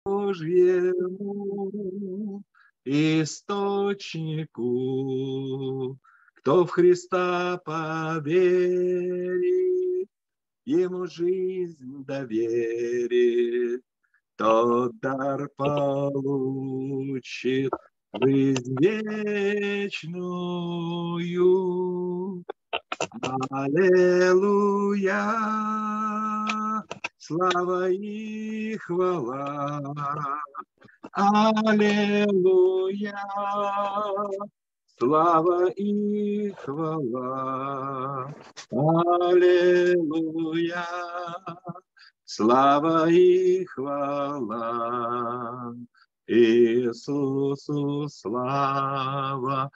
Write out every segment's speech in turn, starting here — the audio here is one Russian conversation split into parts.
Божьему источнику. Кто в Христа поверит, ему жизнь доверит, тот дар получит жизнь вечную. Аллилуйя, слава и хвала. Аллилуйя, слава и хвала. Аллилуйя, слава и хвала. Иисусу слава.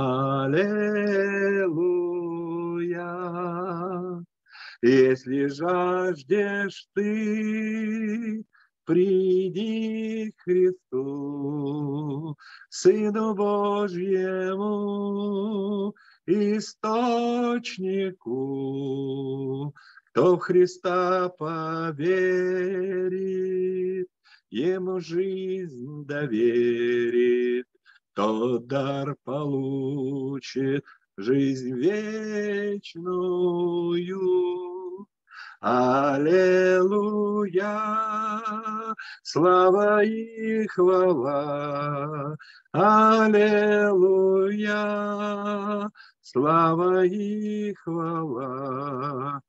Аллилуйя. Если жаждешь ты, приди к Христу, Сыну Божьему, источнику. Кто в Христа поверит, ему жизнь доверит, тот дар получит жизнь вечную. Аллилуйя, слава и хвала. Аллилуйя, слава и хвала.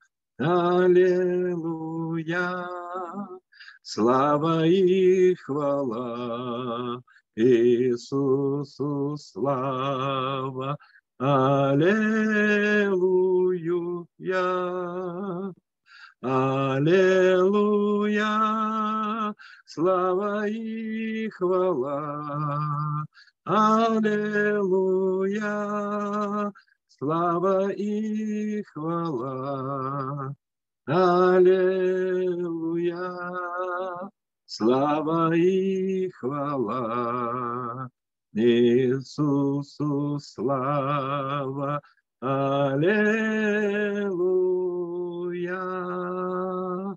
Аллилуйя, слава и хвала. Иисусу слава. Аллилуйя. Аллилуйя, слава и хвала. Аллилуйя, слава и хвала. Аллилуйя, слава и хвала. Иисусу слава. Аллилуйя.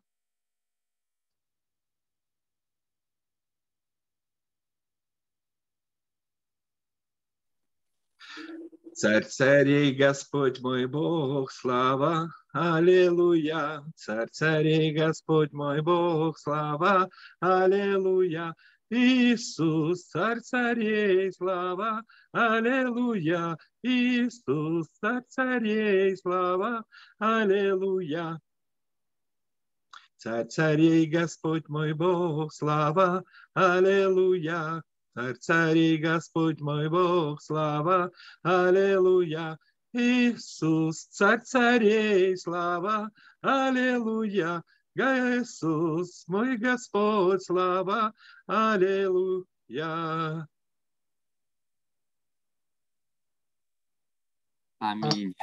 Царь царей, Господь мой Бог, слава, аллилуйя. Царь царей, Господь мой Бог, слава, аллилуйя. Иисус, царь царей, слава, аллилуйя. Иисус, царь царей, слава, аллилуйя. Царь царей, Господь мой Бог, слава, аллилуйя. Царь царей, Господь мой Бог, слава, аллилуйя. Иисус, царь царей, слава, аллилуйя. Иисус, мой Господь, слава, аллилуйя. Аминь.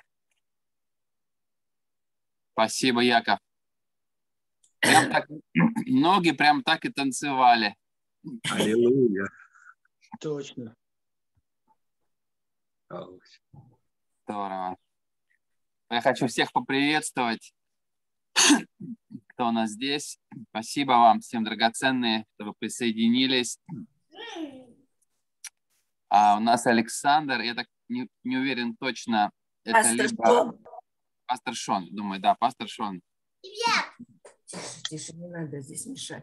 Спасибо, Яков. Прям так, ноги прям так и танцевали. Аллилуйя. Точно. Здорово. Я хочу всех поприветствовать, кто у нас здесь. Спасибо вам всем, драгоценные, что вы присоединились. У нас Александр, я так не уверен точно, это Пастор либо Шон. Пастор Шон, думаю, да, Пастор Шон. Тише, не надо здесь мешать.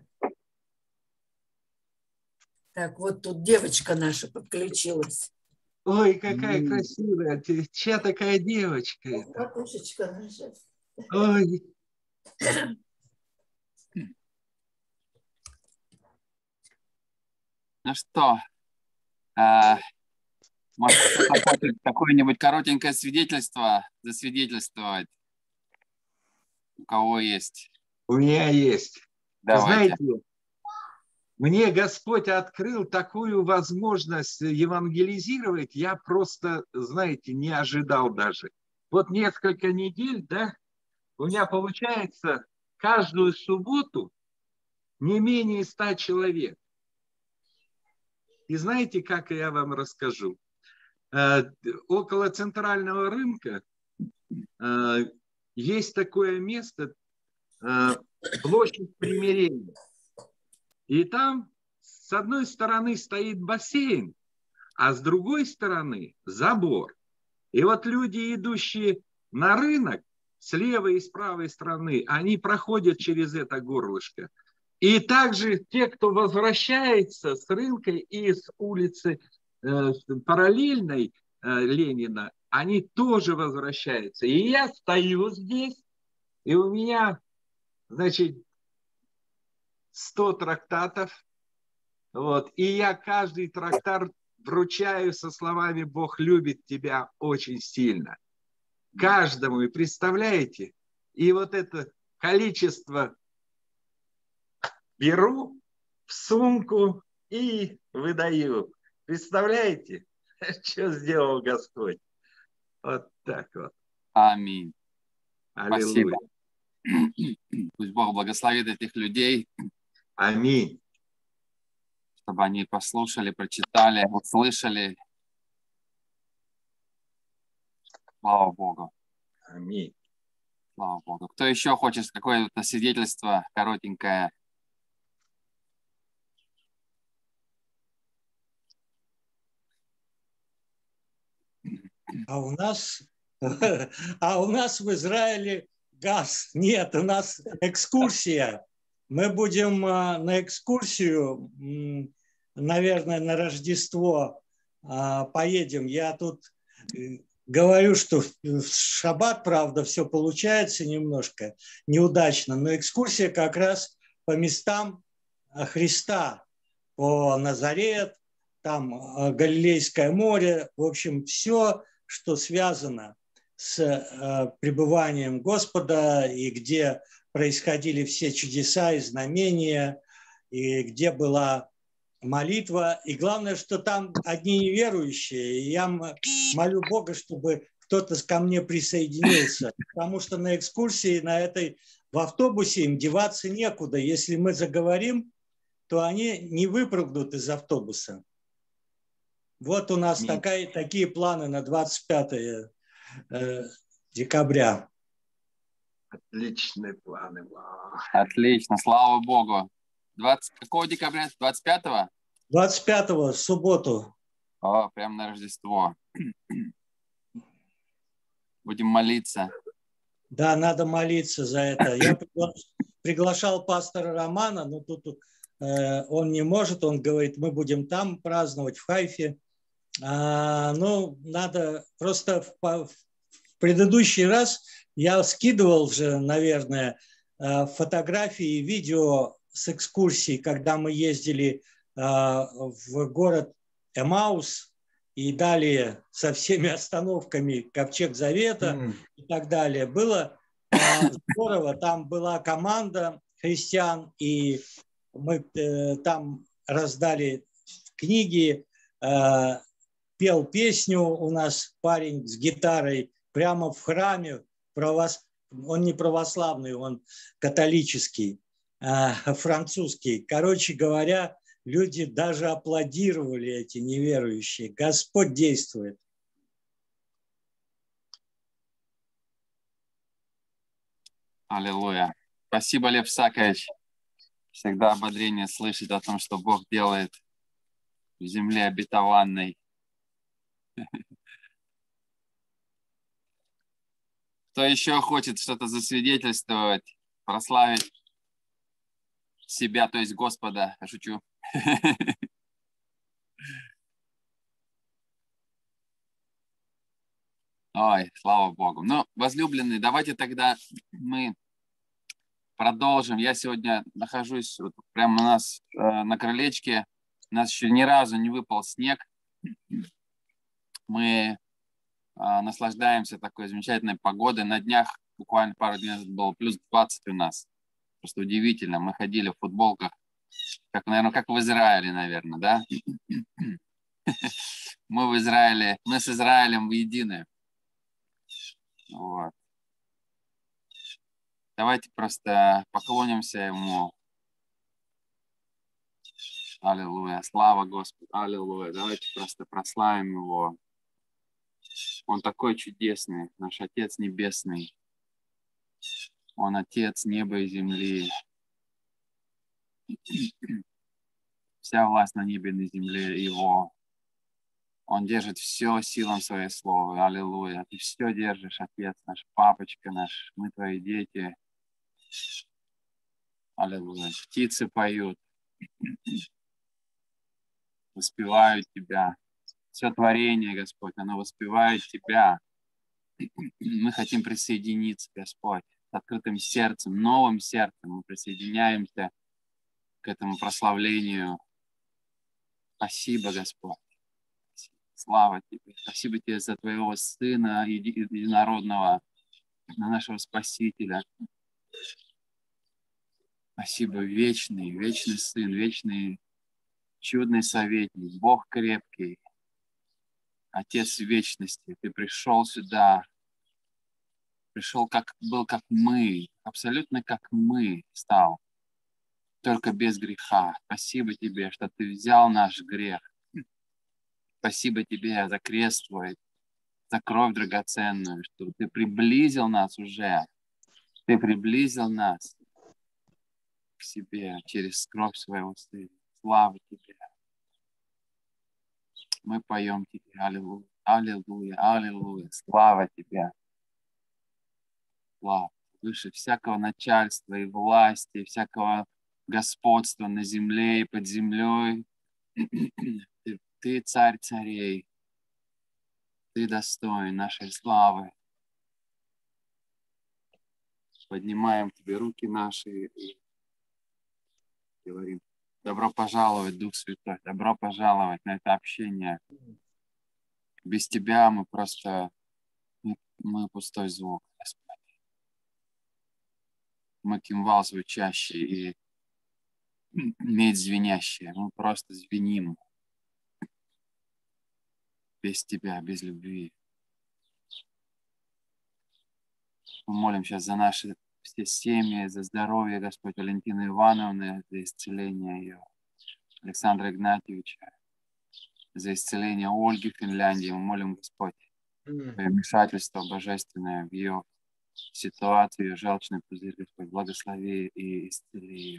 Так, вот тут девочка наша подключилась. Ой, какая красивая. Чья такая девочка? Матушечка наша. Ой. Ну что, может, кто-то хочет какое-нибудь коротенькое свидетельство засвидетельствовать? У кого есть? У меня есть. Давайте. Знаете, мне Господь открыл такую возможность евангелизировать, я просто, знаете, не ожидал даже. Вот несколько недель, да, у меня получается каждую субботу не менее 100 человек. И знаете, как я вам расскажу? Около центрального рынка есть такое место, площадь Примирения. И там с одной стороны стоит бассейн, а с другой стороны забор. И вот люди, идущие на рынок, с левой и с правой стороны, они проходят через это горлышко. И также те, кто возвращается с рынка и с улицы параллельной Ленина, они тоже возвращаются. И я стою здесь, и у меня, значит, 100 трактатов. Вот, и я каждый трактат вручаю со словами «Бог любит тебя очень сильно». Каждому, и представляете? И вот это количество беру в сумку и выдаю. Представляете, что сделал Господь? Вот так вот. Аминь. Аллилуйя. Спасибо. Пусть Бог благословит этих людей. Аминь. Чтобы они послушали, прочитали, услышали. Слава Богу. Аминь. Слава Богу. Кто еще хочет какое-то свидетельство коротенькое? А у нас в Израиле газ. Нет, у нас экскурсия. Мы будем на экскурсию, наверное, на Рождество поедем. Я тут говорю, что в шаббат, правда, все получается немножко неудачно, но экскурсия как раз по местам Христа, по Назарет, там Галилейское море, в общем, все, что связано с пребыванием Господа и где происходили все чудеса и знамения, и где была молитва. И главное, что там одни неверующие. И я молю Бога, чтобы кто-то ко мне присоединился, потому что на экскурсии в автобусе им деваться некуда. Если мы заговорим, то они не выпрыгнут из автобуса. Вот у нас такие планы на 25 декабря. Отличные планы. Отлично, слава Богу. Какого декабря? 25-го? 25-го, в субботу. О, прям на Рождество. Будем молиться. Да, надо молиться за это. Я приглашал пастора Романа, но тут он не может. Он говорит, мы будем там праздновать, в Хайфе. Ну, надо просто в предыдущий раз я скидывал же, наверное, фотографии и видео с экскурсий, когда мы ездили в город Эмаус и далее со всеми остановками Ковчег Завета и так далее. Было здорово, там была команда христиан, и мы там раздали книги, пел песню у нас парень с гитарой прямо в храме. Он не православный, он католический, французский. Короче говоря, люди даже аплодировали, эти неверующие. Господь действует. Аллилуйя. Спасибо, Лев Сакович. Всегда ободрение слышать о том, что Бог делает в земле обетованной. Кто еще хочет что-то засвидетельствовать, прославить себя, то есть Господа? Я шучу. Ой, слава Богу. Ну, возлюбленные, давайте тогда мы продолжим. Я сегодня нахожусь вот прямо у нас на крылечке. У нас еще ни разу не выпал снег. Мы наслаждаемся такой замечательной погодой. На днях, буквально пару дней назад, было плюс 20 у нас. Просто удивительно. Мы ходили в футболках, наверное, как в Израиле, наверное, да? Мы с Израилем воедино. Вот. Давайте просто поклонимся Ему. Аллилуйя. Слава Господу. Аллилуйя. Давайте просто прославим Его. Он такой чудесный, наш Отец Небесный. Он Отец неба и земли. Вся власть на небе и на земле Его. Он держит все силам Своей слова. Аллилуйя. Ты все держишь, Отец наш, Папочка наш. Мы Твои дети. Аллилуйя. Птицы поют. Воспевают Тебя. Все творение, Господь, оно воспевает Тебя. Мы хотим присоединиться, Господь, с открытым сердцем, новым сердцем. Мы присоединяемся к этому прославлению. Спасибо, Господь. Слава Тебе. Спасибо Тебе за Твоего Сына Единородного, на нашего Спасителя. Спасибо, вечный, вечный Сын, вечный чудный советник, Бог крепкий, Отец вечности. Ты пришел сюда, пришел, был как мы, абсолютно как мы стал, только без греха. Спасибо Тебе, что Ты взял наш грех. Спасибо Тебе за крест Твой, за кровь драгоценную, что Ты приблизил нас уже. Ты приблизил нас к себе через кровь Своего Сына. Слава Тебе. Мы поем Тебе. Аллилуйя, аллилуйя, аллилуйя. Слава Тебе. Слава. Выше всякого начальства и власти, всякого господства на земле и под землей. Ты царь царей. Ты достоин нашей славы. Поднимаем Тебе руки наши и говорим: добро пожаловать, Дух Святой, добро пожаловать на это общение. Без Тебя мы просто, мы пустой звук, Господь. Мы кимвал звучащий и медь звенящая. Мы просто звеним. Без Тебя, без любви. Мы молим сейчас за наши все семьи, за здоровье, Господь, Валентины Ивановны, за исцеление ее, Александра Игнатьевича, за исцеление Ольги в Финляндии. Мы молим, Господь, Твое вмешательство божественное в ее ситуацию, ее желчный пузырь, Господь, благослови и исцели ее.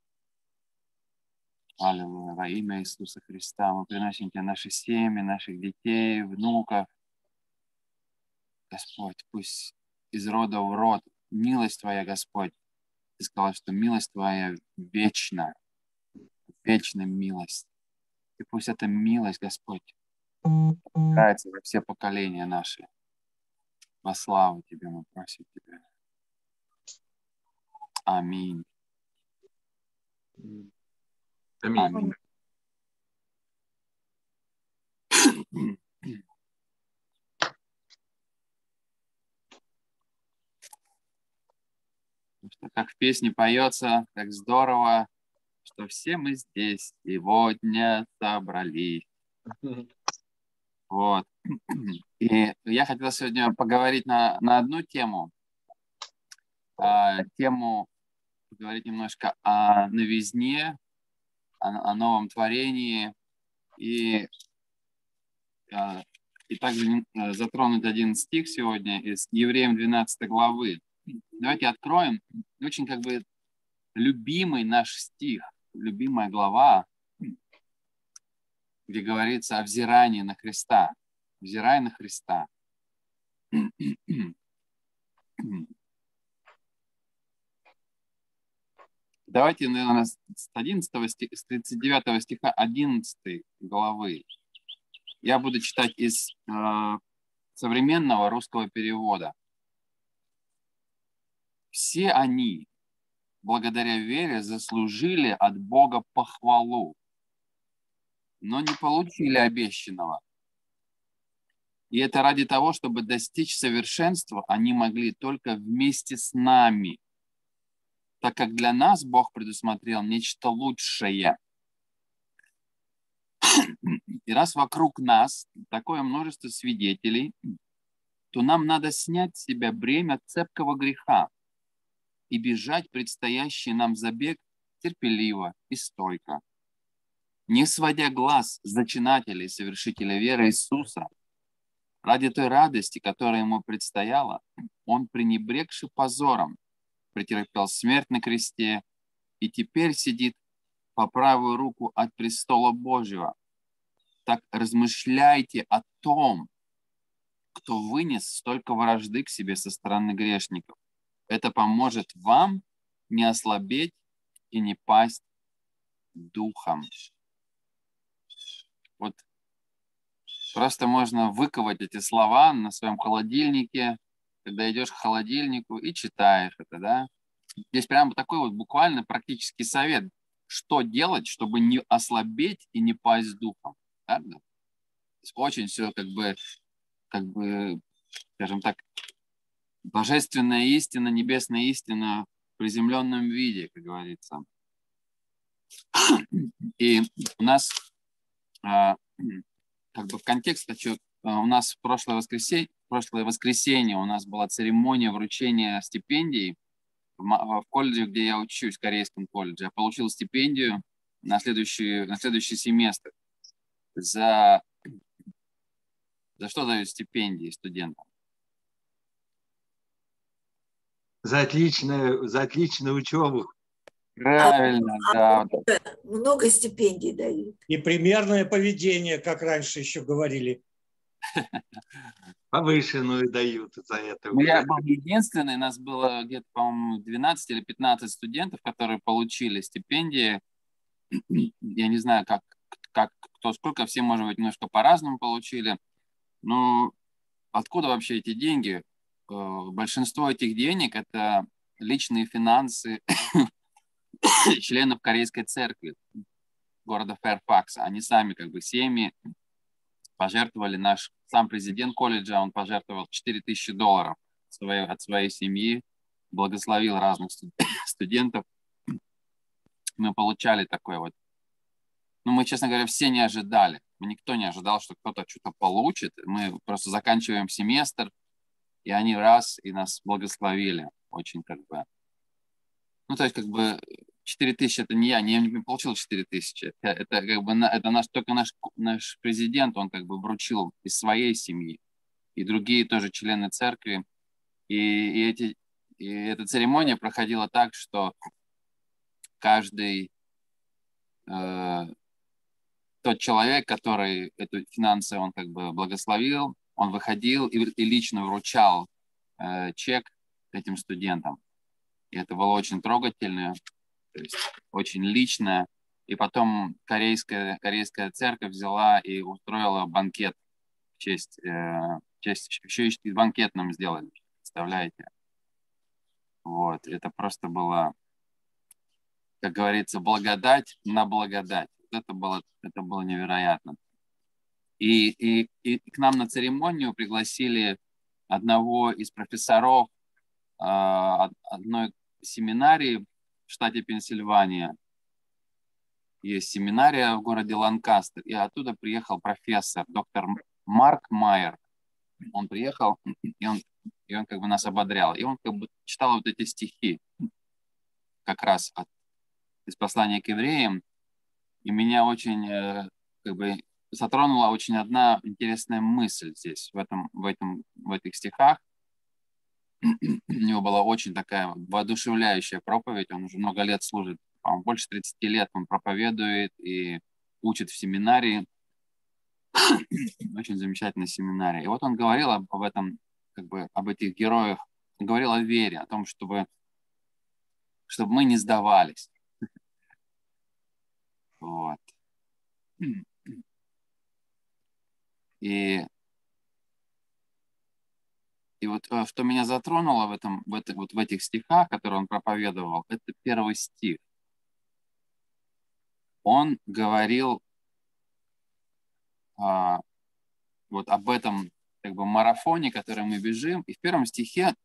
Аллилуйя. Во имя Иисуса Христа мы приносим Тебе наши семьи, наших детей, внуков. Господь, пусть из рода в род милость Твоя, Господь. Ты сказал, что милость Твоя вечна, вечная милость. И пусть эта милость, Господь, нравится во все поколения наши. Во славу Тебе мы просим Тебя. Аминь. Аминь. Что, как в песне поется, как здорово, что все мы здесь сегодня собрались. Вот. И я хотел сегодня поговорить на одну тему. Тему поговорить немножко о новизне, о новом творении. И также затронуть один стих сегодня из Евреям 12 главы. Давайте откроем. Очень как бы любимый наш стих, любимая глава, где говорится о взирании на Христа. Взирай на Христа. Давайте, наверное, с 39 стиха 11 главы. Я буду читать из современного русского перевода. Все они, благодаря вере, заслужили от Бога похвалу, но не получили обещанного. И это ради того, чтобы достичь совершенства, они могли только вместе с нами, так как для нас Бог предусмотрел нечто лучшее. И раз вокруг нас такое множество свидетелей, то нам надо снять с себя бремя цепкого греха и бежать предстоящий нам забег терпеливо и стойко, не сводя глаз с зачинателя и совершителя веры Иисуса. Ради той радости, которая ему предстояла, он, пренебрегши позором, претерпел смерть на кресте и теперь сидит по правую руку от престола Божьего. Так размышляйте о том, кто вынес столько вражды к себе со стороны грешников. Это поможет вам не ослабеть и не пасть духом. Вот просто можно выковать эти слова на своем холодильнике, когда идешь к холодильнику и читаешь это, да. Здесь прямо такой вот буквально практический совет, что делать, чтобы не ослабеть и не пасть духом. Да? Очень все как бы, скажем так, божественная истина, небесная истина в приземленном виде, как говорится. И у нас как бы в контекст хочу, у нас в прошлое воскресенье у нас была церемония вручения стипендий в колледже, где я учусь, в корейском колледже. Я получил стипендию на следующий семестр. За что дают стипендии студентам? За отличную учебу. Правильно, да. Много стипендий дают. И примерное поведение, как раньше еще говорили. Повышенную дают за это. Я был единственный, нас было где-то, по-моему, 12 или 15 студентов, которые получили стипендии. Я не знаю, как кто сколько, все, может быть, немножко по-разному получили. Но откуда вообще эти деньги? Большинство этих денег – это личные финансы членов Корейской церкви города Фэрфакса. Они сами, как бы, семьи пожертвовали. Сам президент колледжа, он пожертвовал $4000 от своей семьи, благословил разных студентов. Мы получали такое вот. Но мы, честно говоря, все не ожидали. Никто не ожидал, что кто-то что-то получит. Мы просто заканчиваем семестр, и они раз и нас благословили. Очень как бы. Ну, то есть, как бы, 4000 это не я, не получил 4000. Это как бы только наш президент, он как бы вручил из своей семьи. И другие тоже члены церкви. И эта церемония проходила так, что каждый тот человек, который эту финансы он как бы благословил, он выходил и лично вручал чек этим студентам. И это было очень трогательно, то есть очень лично. И потом корейская церковь взяла и устроила банкет в честь еще и банкет нам сделали, представляете? Вот, это просто было, как говорится, благодать на благодать. Это было невероятно. И к нам на церемонию пригласили одного из профессоров одной семинарии в штате Пенсильвания. Есть семинария в городе Ланкастер, и оттуда приехал профессор, доктор Марк Майер. Он приехал, и он как бы нас ободрял. И он как бы читал вот эти стихи, как раз из послания к евреям. И меня очень как бы затронула очень одна интересная мысль здесь, в этих стихах. У него была очень такая воодушевляющая проповедь. Он уже много лет служит, по-моему, больше 30 лет он проповедует и учит в семинарии. Очень замечательная семинария. И вот он говорил об этом, как бы об этих героях, говорил о вере, о том, чтобы мы не сдавались. Вот. И вот что меня затронуло в этих стихах, которые он проповедовал, это первый стих. Он говорил вот об этом как бы марафоне, который мы бежим. И в первом стихе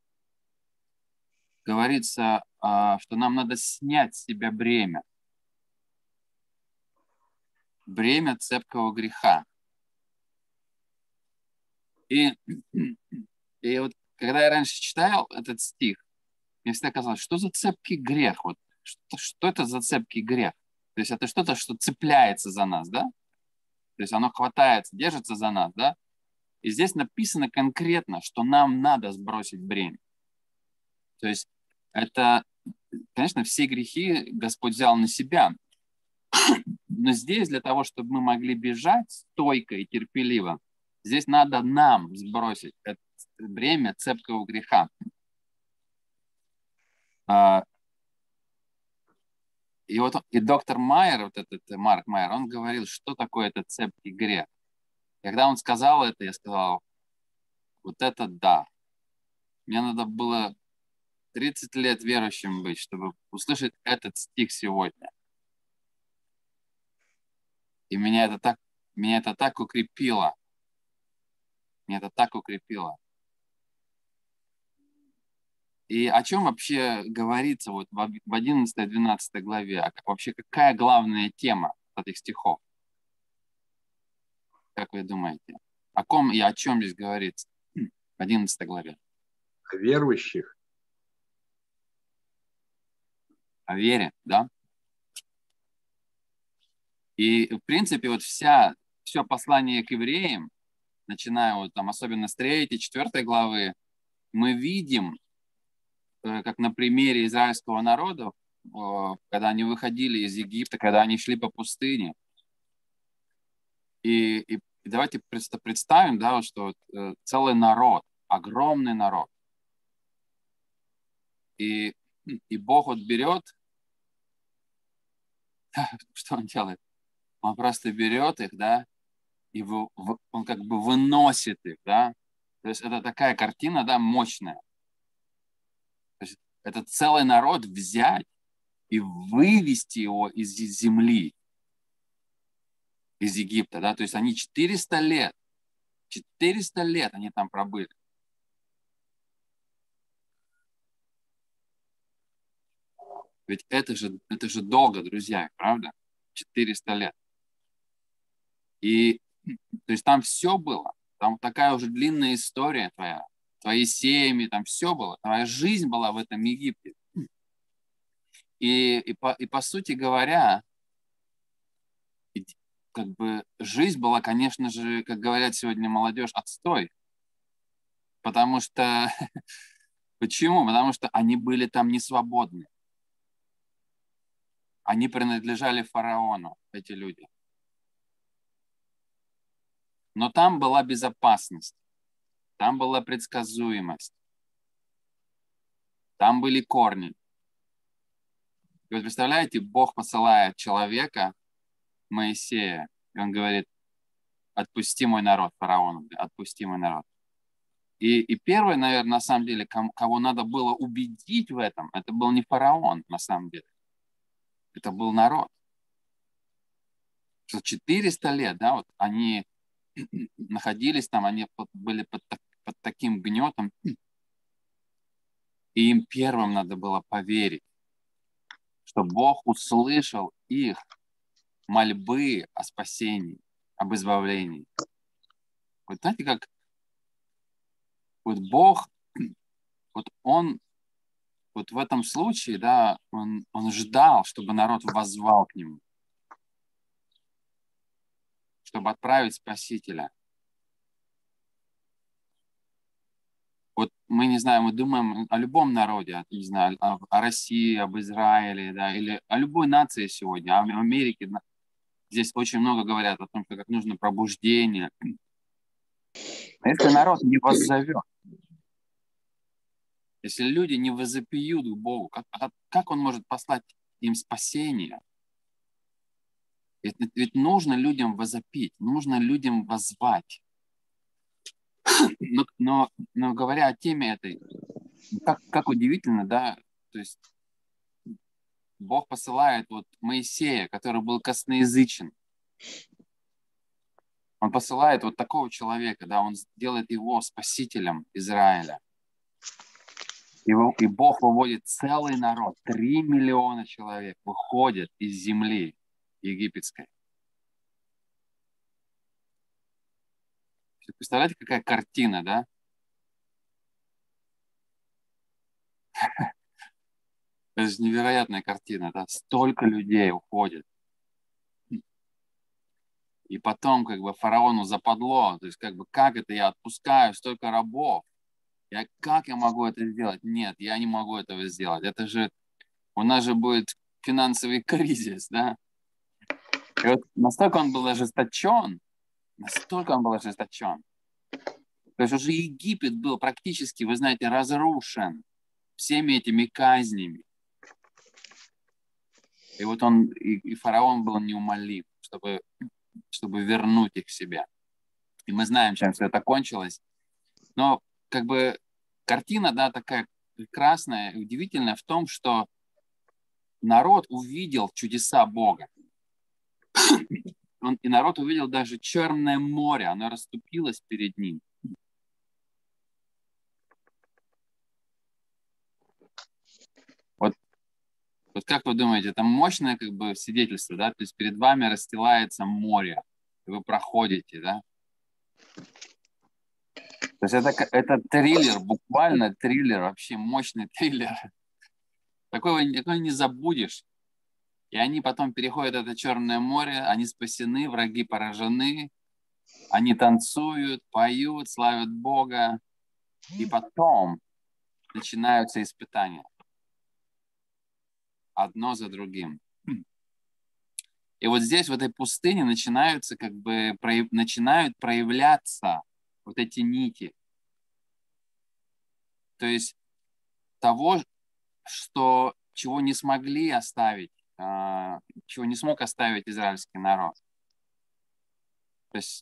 говорится, что нам надо снять с себя бремя цепкого греха. И вот когда я раньше читал этот стих, мне всегда казалось, что за цепкий грех? Вот, что это за цепкий грех? То есть это что-то, что цепляется за нас, да? То есть оно хватается, держится за нас, да? И здесь написано конкретно, что нам надо сбросить бремя. То есть это, конечно, все грехи Господь взял на себя. Но здесь для того, чтобы мы могли бежать стойко и терпеливо, здесь надо нам сбросить это бремя цепкого греха. И вот и доктор Майер, вот этот Марк Майер, он говорил, что такое этот цепкий грех. Когда он сказал это, я сказал, вот это да. Мне надо было 30 лет верующим быть, чтобы услышать этот стих сегодня. И меня это так укрепило. Меня это так укрепило. И о чем вообще говорится вот в 11-12 главе? А вообще какая главная тема этих стихов? Как вы думаете? О ком и о чем здесь говорится в 11 главе? О верующих. О вере, да? И, в принципе, вот все послание к евреям, начиная вот там, особенно с 3-4 главы, мы видим, как на примере израильского народа, когда они выходили из Египта, когда они шли по пустыне. И давайте представим, да, что целый народ, огромный народ. И Бог вот берет, что он делает? Он просто берет их, да, и он как бы выносит их, да. То есть это такая картина, да, мощная. То есть это целый народ взять и вывести его из земли, из Египта, да. То есть они 400 лет они там пробыли. Ведь это же долго, друзья, правда? 400 лет. И то есть там все было. Там такая уже длинная история твоя. Твои семьи, там все было. Твоя жизнь была в этом Египте. И по сути говоря, как бы жизнь была, конечно же, как говорят сегодня молодежь, отстой. Потому что... Почему? Потому что они были там не свободны. Они принадлежали фараону, эти люди. Но там была безопасность, там была предсказуемость, там были корни. И вот представляете, Бог посылает человека, Моисея, и он говорит, отпусти мой народ, фараону, отпусти мой народ. И первое, наверное, на самом деле, кого надо было убедить в этом, это был не фараон, на самом деле. Это был народ. Что 400 лет, да, вот они находились там, они были под таким гнетом, и им первым надо было поверить, что Бог услышал их мольбы о спасении, об избавлении. Вот знаете, как вот Бог, вот Он вот в этом случае, да, он ждал, чтобы народ воззвал к Нему, чтобы отправить Спасителя. Вот мы, не знаю, мы думаем о любом народе, не знаю, о России, об Израиле, да, или о любой нации сегодня, о Америке. Здесь очень много говорят о том, что как нужно пробуждение. А если народ не воззовет, если люди не возопьют к Богу, как Он может послать им спасение? Ведь нужно людям возопить, нужно людям воззвать. Но говоря о теме этой, как удивительно, да, то есть Бог посылает вот Моисея, который был косноязычен. Он посылает вот такого человека, да, он делает его спасителем Израиля. И Бог выводит целый народ, 3 миллиона человек выходят из земли египетской. Представляете, какая картина, да? Это же невероятная картина, да? Столько людей уходит. И потом как бы фараону западло, то есть как бы как это я отпускаю столько рабов? Как я могу это сделать? Нет, я не могу этого сделать. Это же, у нас же будет финансовый кризис, да? И вот настолько он был ожесточен, то есть уже Египет был практически, вы знаете, разрушен всеми этими казнями. И вот и фараон был неумолим, чтобы вернуть их в себя. И мы знаем, чем все это кончилось. Но как бы картина, да, такая прекрасная и удивительная в том, что народ увидел чудеса Бога. И народ увидел даже Черное море, оно расступилось перед ним. Вот как вы думаете, это мощное как бы свидетельство, да? То есть перед вами расстилается море, и вы проходите, да? То есть это триллер, буквально триллер, вообще мощный триллер. Такой не забудешь. И они потом переходят это Черное море, они спасены, враги поражены, они танцуют, поют, славят Бога. И потом начинаются испытания. Одно за другим. И вот здесь, в этой пустыне, начинают проявляться вот эти нити. То есть того, чего не смогли оставить, чего не смог оставить израильский народ. То есть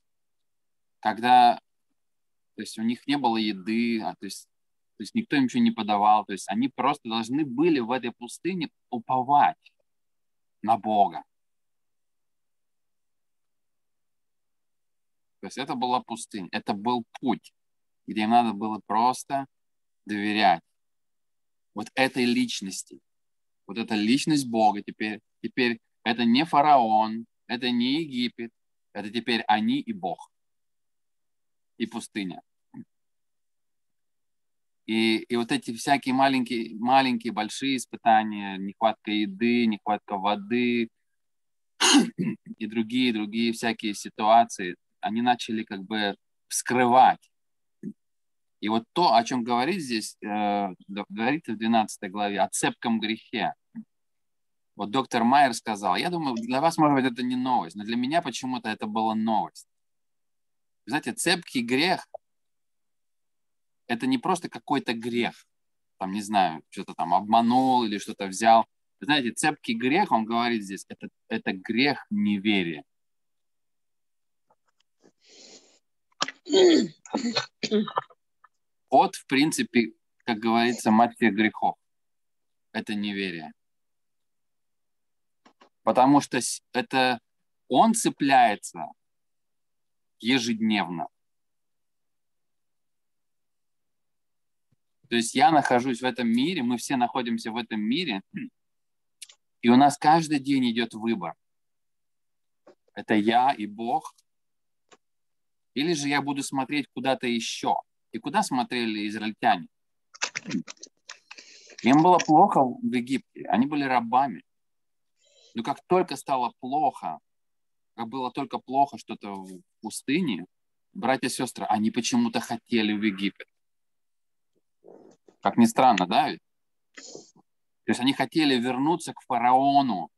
у них не было еды, то есть никто им ничего не подавал, то есть они просто должны были в этой пустыне уповать на Бога. То есть это была пустыня, это был путь, где им надо было просто доверять вот этой личности. Вот эта личность Бога теперь это не фараон, это не Египет, это теперь они и Бог, и пустыня. И вот эти всякие маленькие, большие испытания, нехватка еды, нехватка воды и другие всякие ситуации, они начали как бы вскрывать. И вот то, о чем говорит здесь, говорит в 12 главе, о цепком грехе. Вот доктор Майер сказал, я думаю, для вас, может быть, это не новость, но для меня почему-то это была новость. Вы знаете, цепкий грех – это не просто какой-то грех, там, не знаю, что-то там обманул или что-то взял. Вы знаете, цепкий грех, он говорит здесь, это грех неверия. Вот, в принципе, как говорится, мать всех грехов. Это неверие. Потому что он цепляется ежедневно. То есть я нахожусь в этом мире, мы все находимся в этом мире, и у нас каждый день идет выбор. Это я и Бог. Или же я буду смотреть куда-то еще. И куда смотрели израильтяне? Им было плохо в Египте, они были рабами. Но как только стало плохо, как было только плохо что-то в пустыне, братья и сестры, они почему-то хотели в Египет. Как ни странно, да? Ведь? То есть они хотели вернуться к фараону.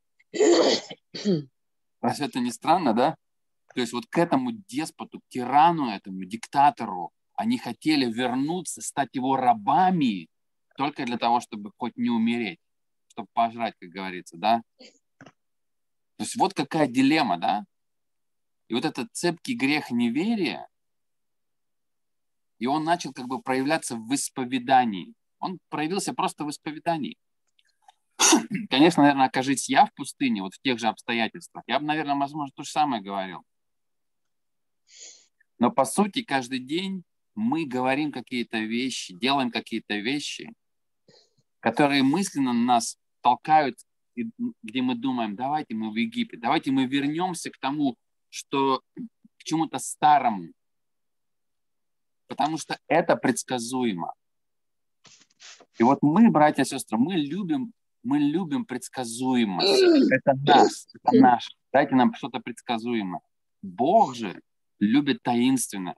Разве это не странно, да? То есть вот к этому деспоту, к тирану этому, диктатору, они хотели вернуться, стать его рабами только для того, чтобы хоть не умереть, чтобы пожрать, как говорится, да? То есть вот какая дилемма, да? И вот этот цепкий грех неверия, и он начал как бы проявляться в исповедании. Он проявился просто в исповедании. Конечно, наверное, окажись я в пустыне, вот в тех же обстоятельствах, я бы, наверное, возможно, то же самое говорил. Но по сути каждый день мы говорим какие-то вещи, делаем какие-то вещи, которые мысленно нас толкают, где мы думаем, давайте мы в Египет, давайте мы вернемся к тому, к чему-то старому. Потому что это предсказуемо. И вот мы, братья и сестры, мы любим предсказуемость. Это наш. Дайте нам что-то предсказуемое. Бог же любит таинственное.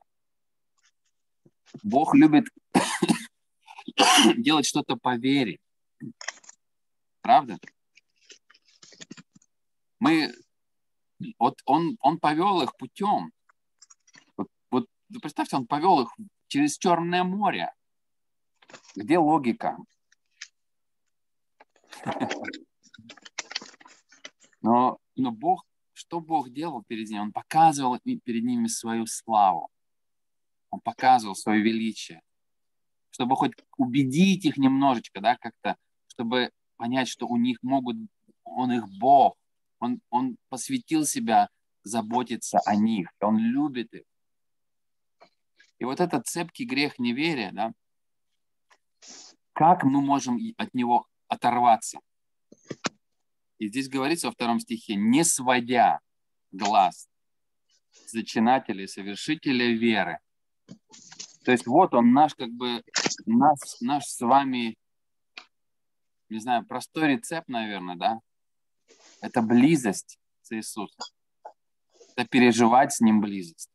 Бог любит делать что-то по вере. Правда? Мы вот он повел их путем. Вот представьте, он повел их через Черное море. Где логика? Но Бог, что Бог делал перед ними? Он показывал перед ними свою славу. Он показывал свое величие. Чтобы хоть убедить их немножечко, да, как-то, чтобы понять, что у них он их Бог. Он посвятил себя заботиться о них. Он любит их. И вот этот цепкий грех неверия, да, как мы можем от него оторваться? И здесь говорится во 2 стихе, не сводя глаз с зачинателя и совершителя веры. То есть вот он наш, как бы, наш с вами, не знаю, простой рецепт, наверное, да? Это близость с Иисусом. Это переживать с Ним близость.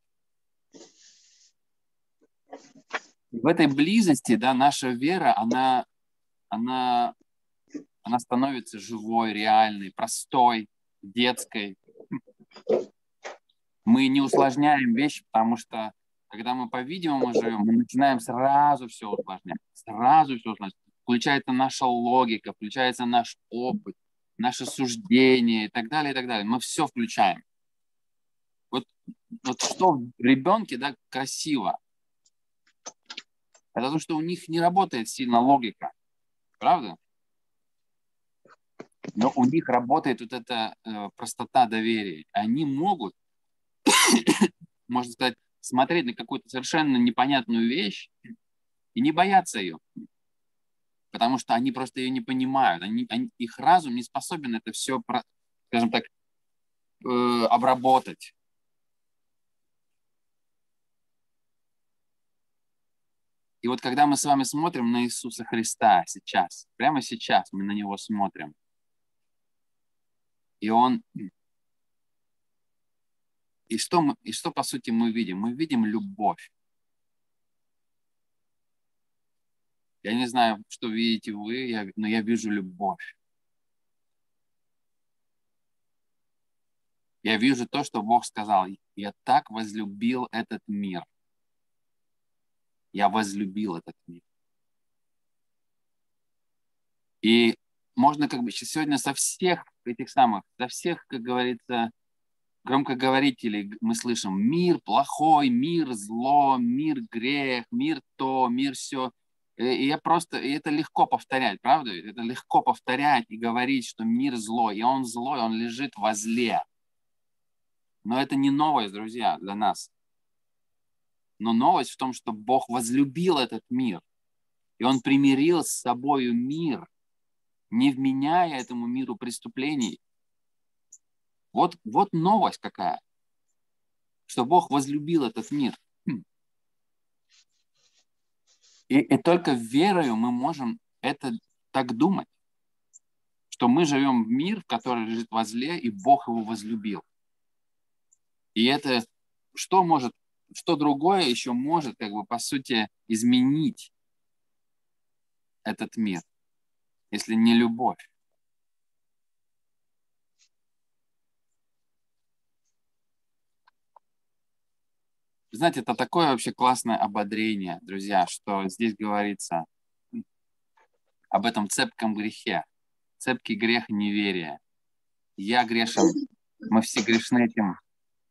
В этой близости, да, наша вера, она становится живой, реальной, простой, детской. Мы не усложняем вещи, потому что, когда мы по-видимому живем, мы начинаем сразу все усложнять. Сразу все усложнять. Включается наша логика, включается наш опыт, наше суждение и так далее, и так далее. Мы все включаем. Вот что в ребенке, да, красиво. Это то, что у них не работает сильно логика. Правда? Но у них работает вот эта простота доверия. Они могут, можно сказать, смотреть на какую-то совершенно непонятную вещь и не бояться ее. Потому что они просто ее не понимают. Их разум не способен это все, скажем так, обработать. И вот когда мы с вами смотрим на Иисуса Христа сейчас, прямо сейчас мы на Него смотрим, и что по сути мы видим? Мы видим любовь. Я не знаю, что видите вы, но я вижу любовь. Я вижу то, что Бог сказал. Я так возлюбил этот мир. Я возлюбил этот мир. И можно как бы сегодня со всех, как говорится, громкоговорителей мы слышим мир плохой, мир зло, мир грех, мир то, мир все. И это легко повторять, правда? Это легко повторять и говорить, что мир злой, и он злой, он лежит во зле. Но это не новость, друзья, для нас. Но новость в том, что Бог возлюбил этот мир, и Он примирил с собою мир, не вменяя этому миру преступлений. Вот новость какая, что Бог возлюбил этот мир. И только верою мы можем это так думать, что мы живем в мир, который лежит во зле, и Бог его возлюбил. И это что другое еще может, как бы, по сути, изменить этот мир, если не любовь? Знаете, это такое вообще классное ободрение, друзья, что здесь говорится об этом цепком грехе. Цепкий грех неверия. Я грешен, мы все грешны этим.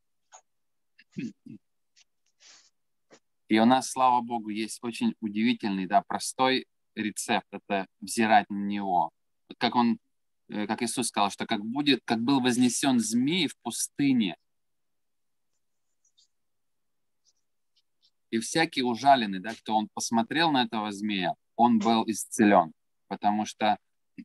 И у нас, слава Богу, есть очень удивительный, да, простой рецепт. Это взирать на Него. Как Иисус сказал, что как был вознесен змей в пустыне, и всякий ужаленный, да, кто он посмотрел на этого змея, он был исцелен. Потому что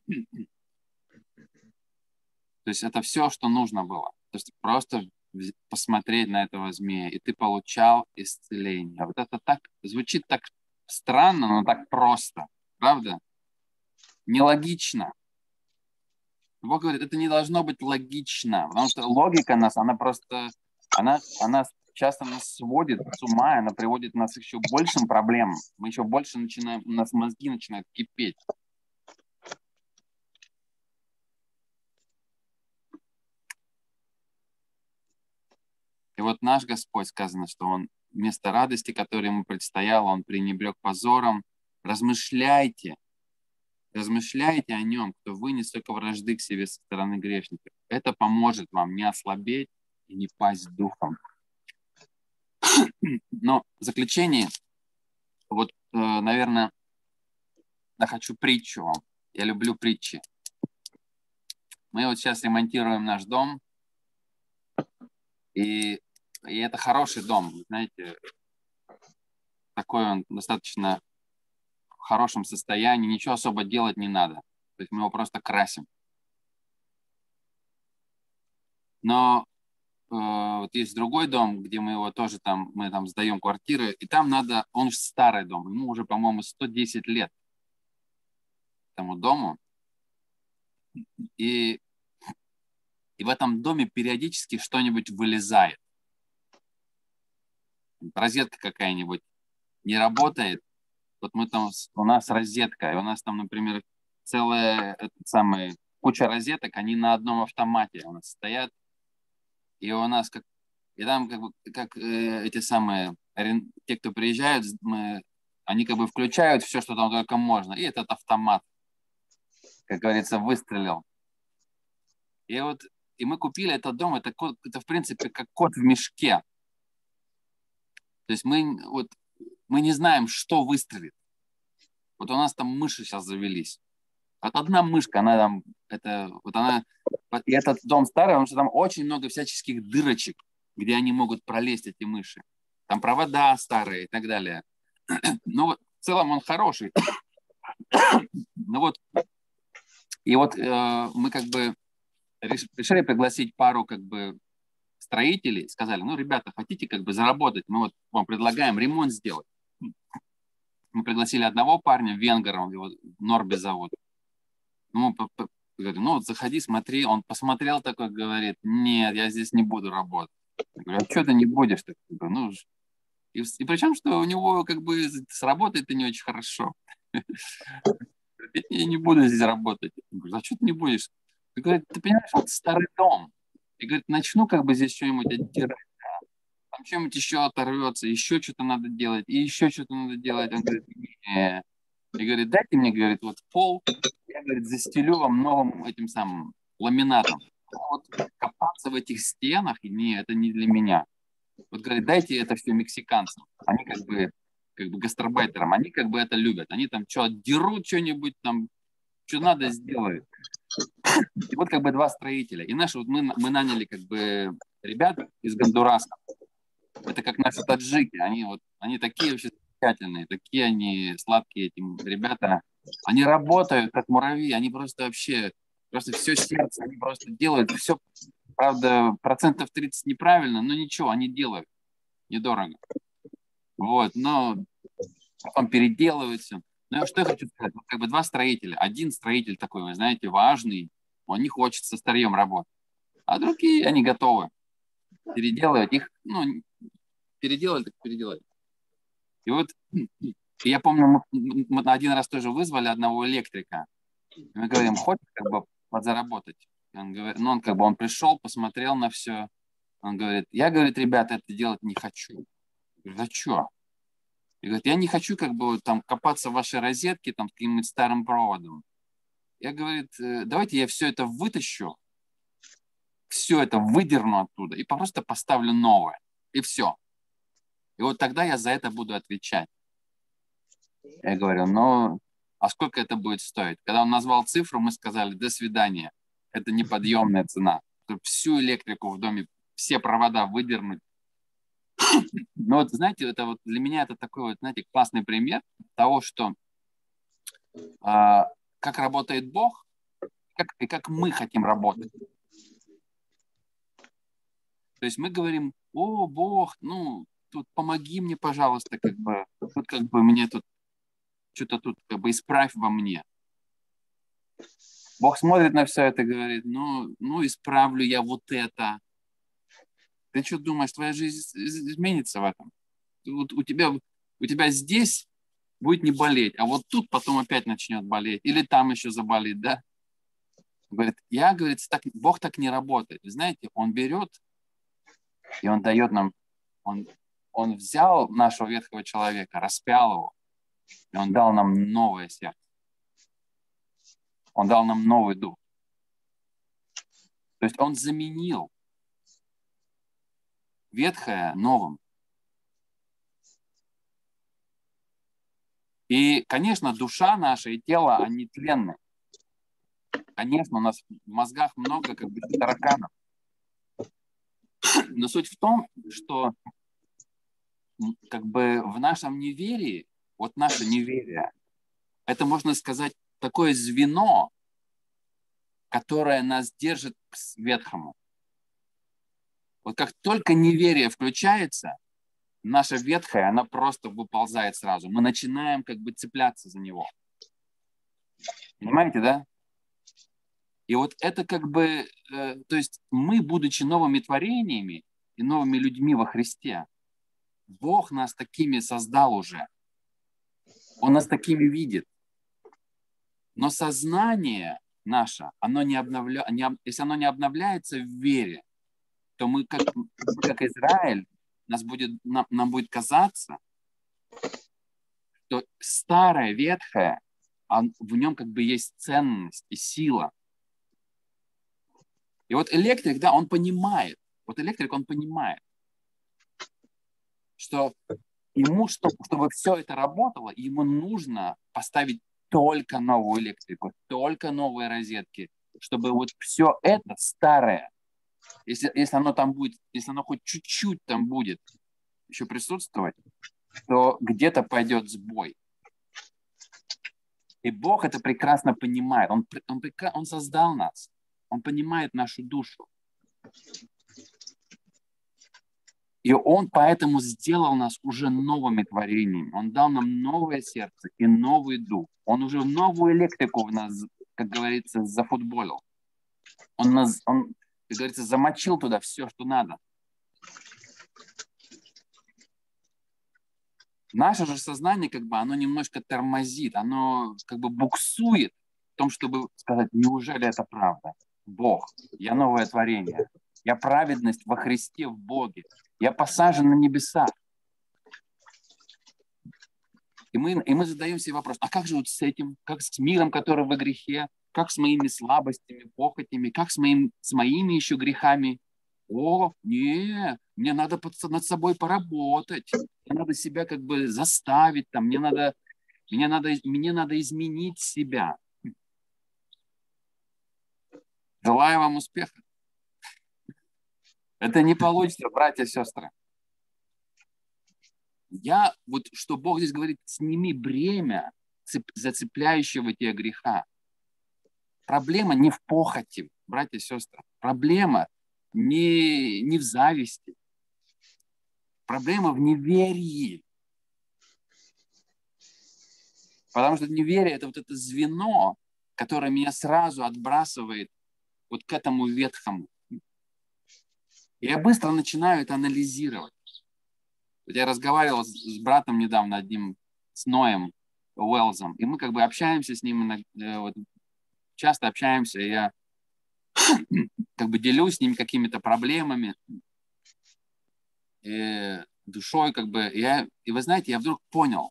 то есть это все, что нужно было. То есть просто посмотреть на этого змея, и ты получал исцеление. Вот это звучит так странно, но так просто. Правда? Нелогично. Бог говорит, это не должно быть логично, потому что логика она часто нас сводит с ума, она приводит нас к еще большим проблемам. Мы еще больше у нас мозги начинают кипеть. вот наш Господь, сказано, что Он вместо радости, которая ему предстояла, Он пренебрег позором. Размышляйте о нем, кто вынес только вражды к себе со стороны грешников. Это поможет вам не ослабеть и не пасть духом. Но в заключение, вот, наверное, я хочу притчу вам. Я люблю притчи. Мы вот сейчас ремонтируем наш дом, и это хороший дом, знаете, такой он достаточно в хорошем состоянии, ничего особо делать не надо. То есть мы его просто красим. Но вот есть другой дом, где мы его тоже мы там сдаем квартиры, и там надо, он же старый дом, ему уже, по-моему, 110 лет этому дому. И в этом доме периодически что-нибудь вылезает. Розетка какая-нибудь не работает. Вот у нас розетка, и у нас там, например, целая куча розеток, они на одном автомате у нас стоят. И у нас там эти самые, те, кто приезжают, они как бы включают все, что там только можно. И этот автомат, как говорится, выстрелил. И мы купили этот дом, это в принципе как кот в мешке. То есть мы не знаем, что выстрелит. Вот у нас там мыши сейчас завелись. Вот одна мышка, она там, и этот дом старый, потому что там очень много всяческих дырочек, где они могут пролезть, эти мыши. Там провода старые и так далее. Но в целом он хороший. Мы как бы решили пригласить пару как бы строителей, сказали, ребята, хотите как бы заработать, мы вот вам предлагаем ремонт сделать. Мы пригласили одного парня, венгера, его Норби зовут. Говорю, заходи, смотри. Он посмотрел такой, говорит, нет, я здесь не буду работать. Я говорю, а что ты не будешь? И причем, что у него как бы сработает и не очень хорошо. Я не буду здесь работать. Я говорю, а что ты не будешь? Он говорит, ты понимаешь, это старый дом. И говорит, начну как бы здесь что-нибудь оттирать. Там что-нибудь еще оторвется, еще что-то надо делать, и еще что-то надо делать. Он говорит, не. И говорит, дайте мне, говорит, вот пол, я, говорит, застелю вам новым этим самым ламинатом. Вот копаться в этих стенах, это не для меня. Вот, говорит, дайте это все мексиканцам. Они как бы гастарбайтерам, они как бы это любят. Они там дерут что-нибудь, там, что надо, сделают. И вот как бы два строителя. И мы наняли как бы ребят из Гондураса. Это как наши таджики. Они такие вообще замечательные, такие они сладкие, эти ребята. Они работают как муравьи, они просто все сердце, они просто делают все, правда, 30% неправильно, но ничего, они делают, недорого. Вот, но потом переделывают все. Ну, что я хочу сказать, как бы два строителя. Один строитель такой, вы знаете, важный, он не хочет со старьем работать, а другие, они готовы переделывать их, переделали, так переделали. И вот я помню, мы один раз тоже вызвали одного электрика. Мы говорим, хочешь как бы подзаработать? Он говорит, он пришел, посмотрел на все. Он говорит, я, говорит, ребята, это делать не хочу. Я говорю, а что? И говорит, я не хочу как бы там копаться в вашей розетке там каким-нибудь старым проводом. Я, говорит, давайте я все это вытащу, все это выдерну оттуда и просто поставлю новое. И все. И вот тогда я за это буду отвечать. Я говорю, а сколько это будет стоить? Когда он назвал цифру, мы сказали, до свидания. Это неподъемная цена. Всю электрику в доме, все провода выдернуть. Но вот, знаете, это вот для меня это такой вот, знаете, классный пример того, что как работает Бог и как мы хотим работать. То есть мы говорим, о, Бог, тут помоги мне, пожалуйста, как бы мне тут что-то тут как бы исправь во мне. Бог смотрит на все это и говорит, исправлю я вот это. Ты что думаешь, твоя жизнь изменится в этом? У тебя здесь будет не болеть, а вот тут потом опять начнет болеть. Или там еще заболит, да? Говорит, говорит, Бог так не работает. Вы знаете, Он берет И он дает нам, он взял нашего ветхого человека, распял его, и он дал нам новое сердце. Он дал нам новый дух. То есть он заменил ветхое новым. И, конечно, душа наша и тело, они тленны. Конечно, у нас в мозгах много как бы тараканов. Но суть в том, что как бы в нашем неверии, вот наше неверие, это, можно сказать, такое звено, которое нас держит к ветхому. Вот как только неверие включается, наша ветхая, она просто выползает сразу. Мы начинаем как бы цепляться за него. Понимаете, да? И вот это как бы, то есть мы, будучи новыми творениями и новыми людьми во Христе, Бог нас такими создал уже. Он нас такими видит. Но сознание наше, оно если оно не обновляется в вере, то мы, как Израиль, нам будет казаться, что старое, ветхое, в нем как бы есть ценность и сила. И вот электрик, да, он понимает, что ему, чтобы все это работало, ему нужно поставить только новую электрику, только новые розетки, чтобы вот все это старое, если оно там будет, если оно хоть чуть-чуть там будет еще присутствовать, то где-то пойдет сбой. И Бог это прекрасно понимает. Он создал нас. Он понимает нашу душу. И Он поэтому сделал нас уже новыми творениями. Он дал нам новое сердце и новый дух. Он уже новую электрику в нас, как говорится, зафутболил. Он, как говорится, замочил туда все, что надо. Наше же сознание, как бы, оно немножко тормозит, оно как бы буксует в том, чтобы сказать, неужели это правда? Бог, я новое творение, я праведность во Христе, в Боге, я посажен на небесах. И мы задаем себе вопрос, а как же вот с этим, как с миром, который во грехе, как с моими слабостями, похотями, как с моими еще грехами? Мне надо над собой поработать, мне надо себя как бы заставить, там, мне надо изменить себя. Желаю вам успеха. Это не получится, братья и сестры. Что Бог здесь говорит, сними бремя зацепляющего тебя греха. Проблема не в похоти, братья и сестры. Проблема не в зависти. Проблема в неверии. Потому что неверие – это вот это звено, которое меня сразу отбрасывает вот к этому ветхому. И я быстро начинаю это анализировать. Я разговаривал с братом недавно одним, с Ноем Уэллзом, и мы как бы общаемся с ним, часто общаемся, и я как бы делюсь с ним какими-то проблемами, и душой как бы. И вы знаете, я вдруг понял,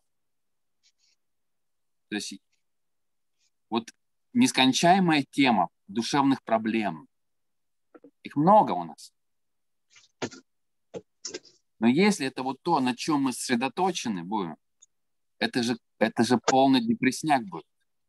то есть вот нескончаемая тема душевных проблем, их много у нас. Но если это вот то, на чем мы сосредоточены будем, это же полный депрессняк будет.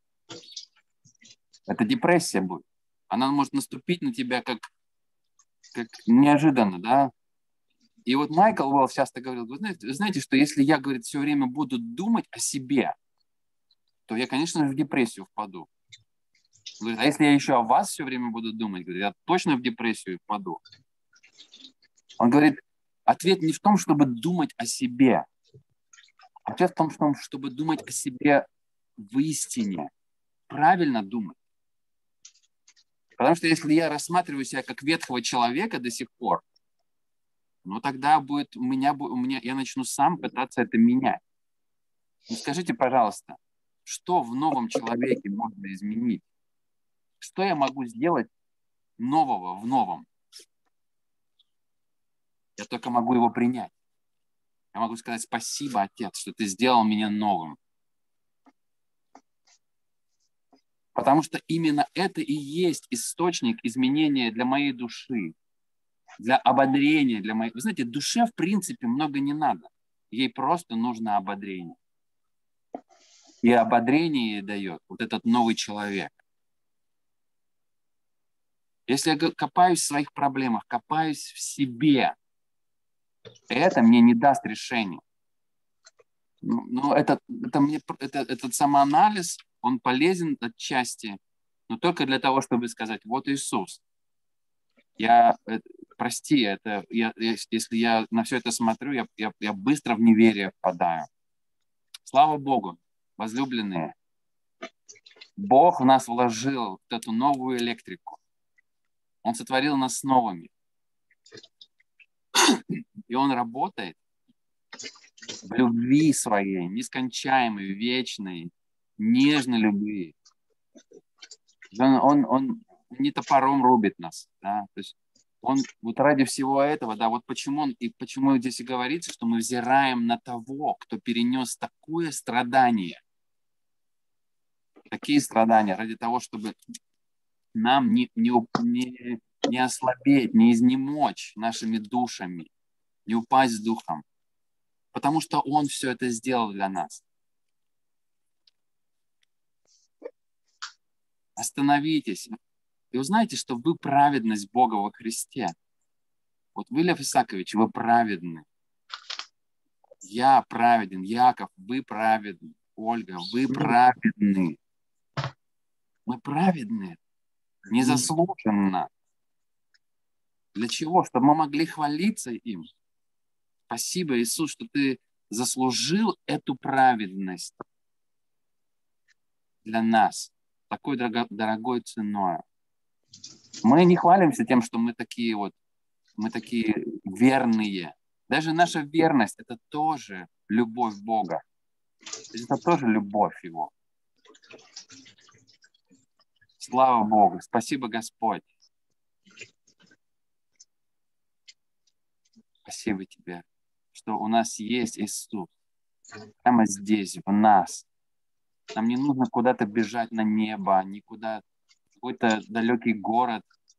Это депрессия будет. Она может наступить на тебя как неожиданно, да? И вот Майкл Уэллс часто говорил, вы знаете, что если я, говорит, все время буду думать о себе, то я, конечно же, в депрессию впаду. Говорит, а если я еще о вас все время буду думать, говорит, я точно в депрессию впаду. Он говорит, ответ не в том, чтобы думать о себе. Ответ в том, чтобы думать о себе в истине. Правильно думать. Потому что если я рассматриваю себя как ветхого человека до сих пор, ну тогда я начну сам пытаться это менять. Ну, скажите, пожалуйста, что в новом человеке можно изменить? Что я могу сделать нового в новом? Я Я только могу его принять. Я могу сказать спасибо, Отец, что ты сделал меня новым. Потому что именно это и есть источник изменения для моей души, для ободрения, для моей... Вы знаете, душе в принципе много не надо. Ей просто нужно ободрение. И ободрение ей дает вот этот новый человек. Если я копаюсь в своих проблемах, копаюсь в себе, это мне не даст решения. Но этот самоанализ, он полезен отчасти, но только для того, чтобы сказать, вот Иисус, прости, если я на все это смотрю, я быстро в неверие впадаю. Слава Богу, возлюбленные, Бог в нас вложил вот эту новую электрику. Он сотворил нас новыми. И Он работает в любви своей, нескончаемой, вечной, нежной любви. Он не топором рубит нас. Да? То есть он вот ради всего этого, да, вот почему здесь и говорится, что мы взираем на того, кто перенес такое страдание, такие страдания ради того, чтобы нам не ослабеть, не изнемочь нашими душами, не упасть духом. Потому что Он все это сделал для нас. Остановитесь и узнайте, что вы праведность Бога во Христе. Вот вы, Лев Исаакович, вы праведны. Я праведен. Яков, вы праведны. Ольга, вы праведны. Мы праведны. Незаслуженно. Для чего? Чтобы мы могли хвалиться им. Спасибо, Иисус, что ты заслужил эту праведность для нас такой дорогой ценой. Мы не хвалимся тем, что мы такие верные. Даже наша верность – это тоже любовь Бога. Это тоже любовь Его. Слава Богу. Спасибо, Господь. Спасибо Тебе, что у нас есть Иисус. Прямо здесь, в нас. Нам не нужно куда-то бежать на небо, никуда, в какой-то далекий город.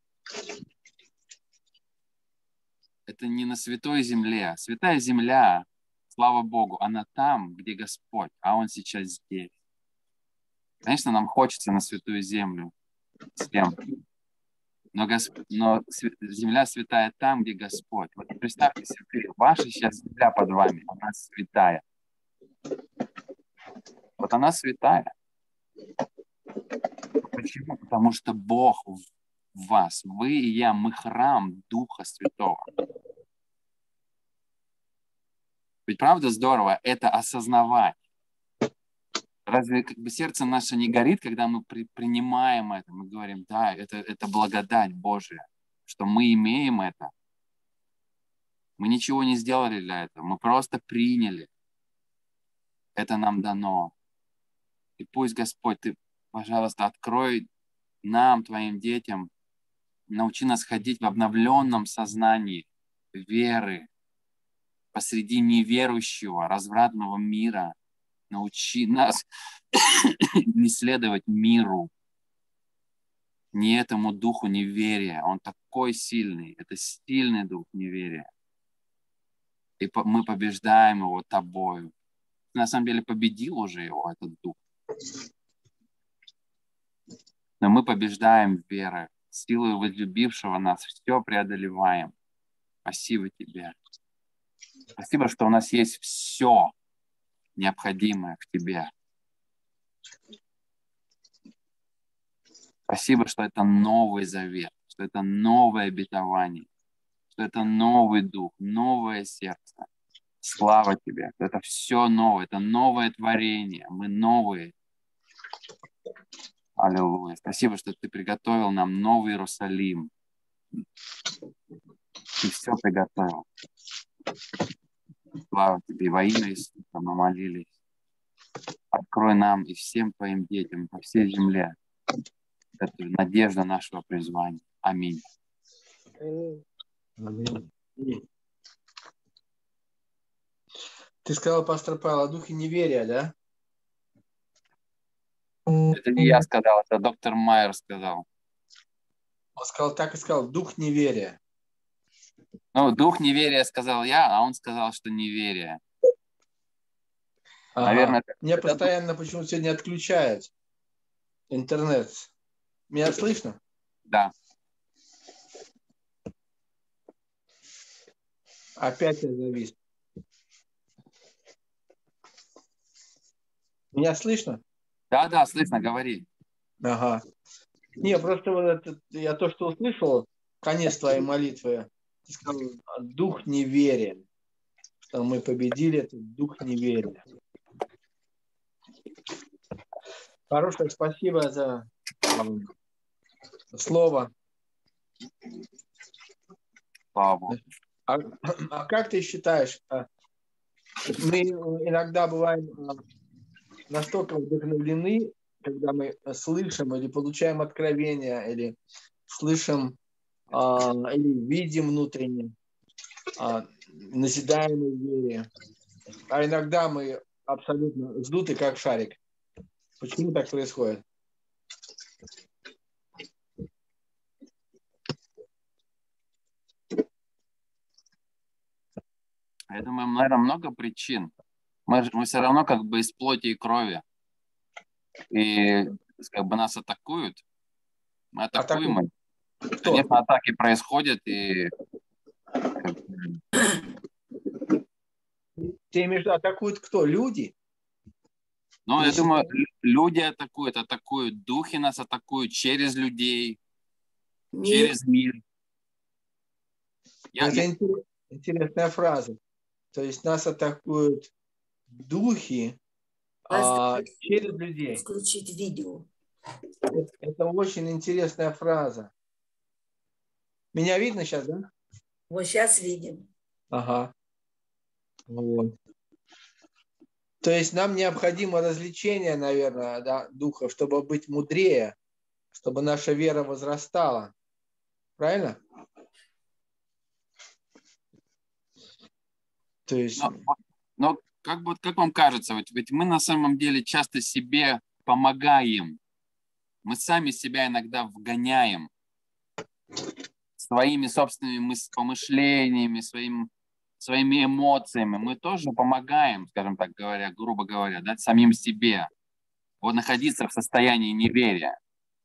Это не на святой земле. Святая земля, слава Богу, она там, где Господь, а Он сейчас здесь. Конечно, нам хочется на святую землю всем. Но земля святая там, где Господь. Вот представьте себе, ваша сейчас земля под вами, она святая. Вот она святая. Почему? Потому что Бог в вас. Вы и я, мы храм Духа Святого. Ведь правда здорово это осознавать. Разве сердце наше не горит, когда мы принимаем это? Мы говорим, да, это благодать Божия, что мы имеем это. Мы ничего не сделали для этого. Мы просто приняли. Это нам дано. И пусть, Господь, Ты, пожалуйста, открой нам, Твоим детям, научи нас ходить в обновленном сознании веры посреди неверующего, развратного мира. Научи нас не следовать миру, не этому духу неверия. Он такой сильный. Это сильный дух неверия. И мы побеждаем его Тобою. Ты на самом деле победил уже его, этот дух. Но мы побеждаем верой. Силой возлюбившего нас все преодолеваем. Спасибо Тебе. Спасибо, что у нас есть все необходимое в Тебе. Спасибо, что это новый завет, что это новое обетование, что это новый дух, новое сердце. Слава Тебе. Это все новое, это новое творение. Мы новые. Аллилуйя. Спасибо, что Ты приготовил нам новый Иерусалим. Ты все приготовил. Слава Тебе. Во имя Иисуса мы молились. Открой нам и всем Твоим детям по всей земле эту надежду нашего призвания. Аминь. Аминь. Ты сказал, пастор Павел, о духе неверия, да? Это не я сказал, это доктор Майер сказал. Он сказал, так и сказал, дух неверия. Ну, дух неверия сказал я, а он сказал, что неверие. Ага. Наверное, Меня постоянно почему-то сегодня отключают интернет. Меня слышно? да. Опять я завис. Меня слышно? Да, слышно, говори. Ага. Не, просто вот это, я то, что услышал, конец твоей молитвы, ты сказал, дух неверия, что мы победили этот дух неверия. Хорошее спасибо за слово. Слава Богу. А как ты считаешь, мы иногда бываем настолько вдохновлены, когда мы слышим или получаем откровения, или слышим, или видим внутренне, назидаемые в вере. А иногда мы абсолютно сдуты, как шарик. Почему так происходит? Я думаю, наверное, много причин. Мы все равно как бы из плоти и крови. И как бы нас атакуют. Мы атакуем. Атакуют? Кто? Конечно, атаки происходят. И Ты имеешь в виду, атакуют кто? Люди? ну, я Если- думаю, люди атакуют, духи нас атакуют через людей, Мир. через мир. Это интересная фраза. То есть нас атакуют духи через людей. Включить видео. Это очень интересная фраза. Меня видно сейчас, да? Вот сейчас видим. Ага. Вот. То есть нам необходимо развлечение, наверное, да, духов, чтобы быть мудрее, чтобы наша вера возрастала. Правильно? То есть... Но как вам кажется, ведь мы на самом деле часто себе помогаем. Мы сами себя иногда вгоняем своими собственными помышлениями, своими эмоциями. Мы тоже помогаем, скажем так говоря, грубо говоря, да, самим себе. Вот находиться в состоянии неверия.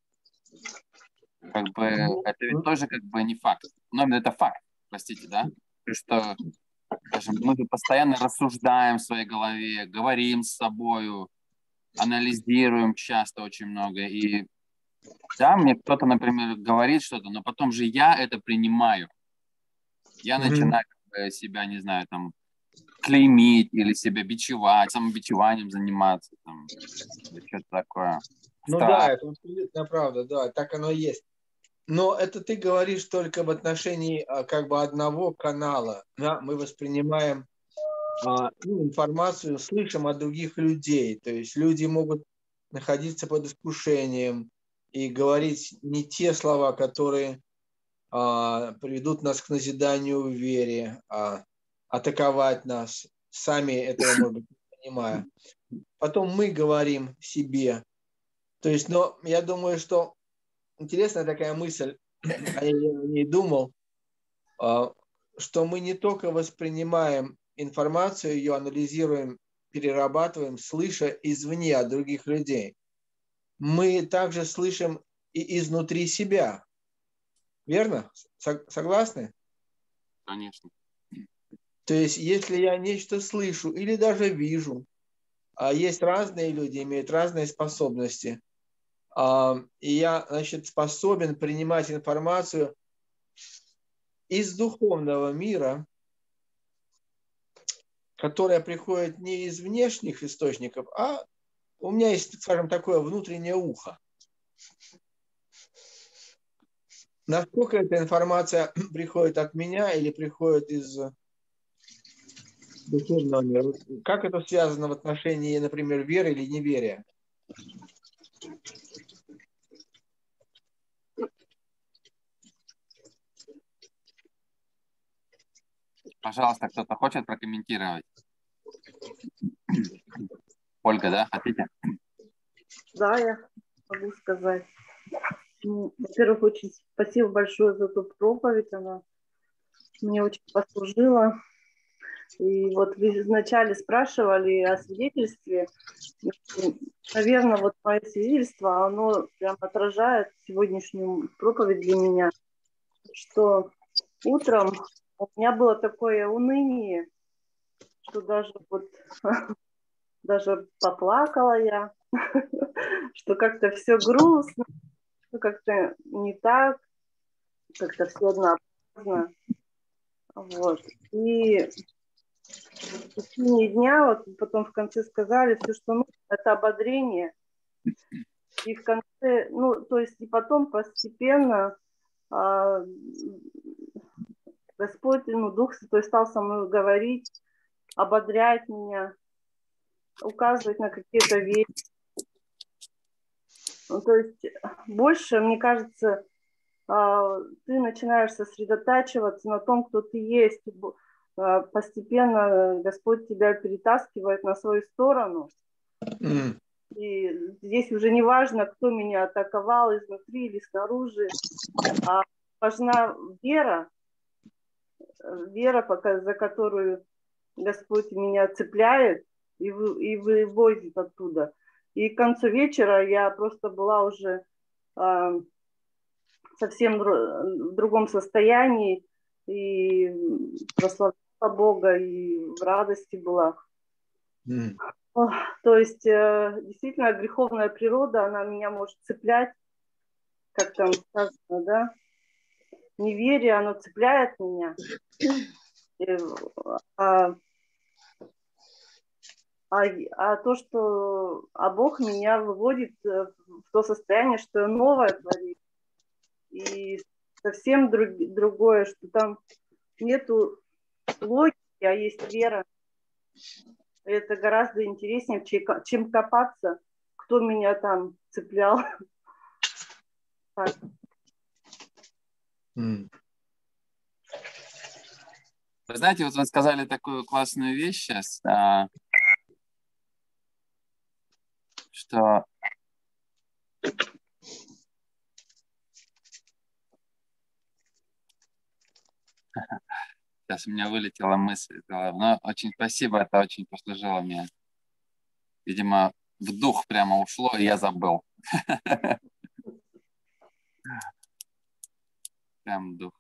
Как бы это ведь тоже как бы не факт. Но это факт, простите, да? Что, скажем, мы же постоянно рассуждаем в своей голове, говорим с собою, анализируем часто очень много. И да, мне кто-то, например, говорит что-то, но потом же я это принимаю. Я начинаю себя, не знаю, там, клеймить или себя бичевать, самобичеванием заниматься, там, что-то такое. Ну Страх. да, это абсолютно правда, да, так оно и есть. Но это ты говоришь только в отношении как бы одного канала. Да? Мы воспринимаем информацию, слышим от других людей. То есть люди могут находиться под искушением и говорить не те слова, которые приведут нас к назиданию в вере, атаковать нас. Сами этого, может быть, не понимая. Потом мы говорим себе. То есть, но я думаю, что интересная такая мысль, я о ней думал, что мы не только воспринимаем информацию, ее анализируем, перерабатываем, слыша извне от других людей. Мы также слышим и изнутри себя. Верно? Согласны? Конечно. То есть, если я нечто слышу или даже вижу, есть разные люди, имеют разные способности, и я, значит, способен принимать информацию из духовного мира, которая приходит не из внешних источников, а у меня есть, скажем, такое внутреннее ухо. Насколько эта информация приходит от меня или приходит из духовного мира? Как это связано в отношении, например, веры или неверия? Пожалуйста, кто-то хочет прокомментировать? Ольга, да, хотите? Да, я могу сказать. Ну, во-первых, очень спасибо большое за эту проповедь. Она мне очень послужила. И вот вы вначале спрашивали о свидетельстве. Наверное, вот мое свидетельство, оно прям отражает сегодняшнюю проповедь для меня, что утром у меня было такое уныние, что даже вот даже поплакала я, что как-то все грустно, как-то не так, как-то все однообразно. Вот. И в течение дня, вот потом в конце сказали, все, что нужно, это ободрение. И в конце, ну, то есть и потом постепенно Господь, ну, Дух Святой стал со мной говорить, ободрять меня, указывать на какие-то вещи. Ну, то есть больше, мне кажется, ты начинаешь сосредотачиваться на том, кто ты есть. Постепенно Господь тебя перетаскивает на свою сторону. И здесь уже не важно, кто меня атаковал изнутри или снаружи. А важна вера, за которую Господь меня цепляет и вывозит оттуда. И к концу вечера я просто была уже совсем в другом состоянии и прославляла Бога, и в радости была. То есть действительно греховная природа, она меня может цеплять, как там сказано, да? Неверие, оно цепляет меня. То, что Бог меня выводит в то состояние, что я новое творю. И совсем другое, что там нету логики, а есть вера. Это гораздо интереснее, чем копаться, кто меня там цеплял. Так. Вы знаете, вот вы сказали такую классную вещь сейчас, что сейчас у меня вылетела мысль, но очень спасибо, это очень послужило мне. Видимо, в дух прямо ушло, и я забыл. Прям в дух.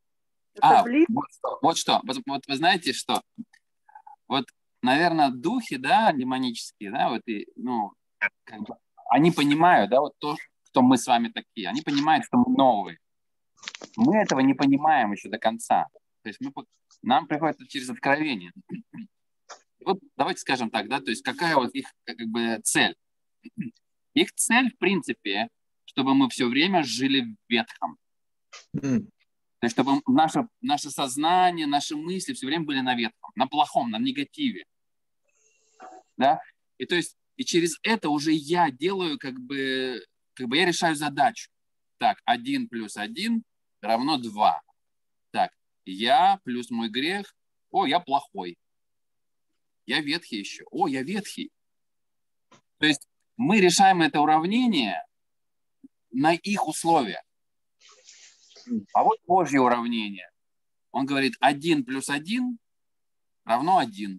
Вот что. Вот вы знаете, что? Вот, наверное, духи, да, демонические, да, вот и, ну, как бы, они понимают, да, вот то, что мы с вами такие, они понимают, что мы новые. Мы этого не понимаем еще до конца. То есть нам приходит это через откровение. Вот давайте скажем так, да, то есть какая вот их как бы цель? Их цель, в принципе, чтобы мы все время жили в ветхом. То есть чтобы наше сознание, наши мысли все время были на ветхом, на плохом, на негативе. Да? И то есть и через это уже я делаю, как бы я решаю задачу. Так, 1 + 1 равно 2. Так, я плюс мой грех, я плохой. Я ветхий еще. Я ветхий. То есть мы решаем это уравнение на их условиях. А вот Божье уравнение. Он говорит, 1 + 1 равно 1.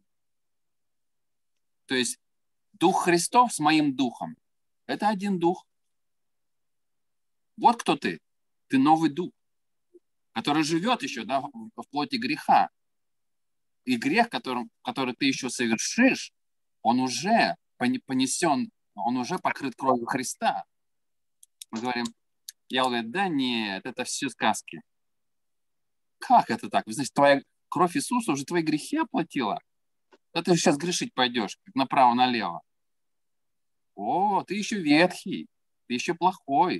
То есть Дух Христов с моим духом – это один дух. Вот кто ты. Ты новый дух, который живет еще, да, в плоти греха. И грех, который ты еще совершишь, он уже понесен, он уже покрыт кровью Христа. Мы говорим, я говорю, да нет, это все сказки. Как это так? Вы знаете, твоя кровь Иисуса уже твои грехи оплатила? Да ты сейчас грешить пойдешь, направо-налево. Ты еще ветхий, ты еще плохой.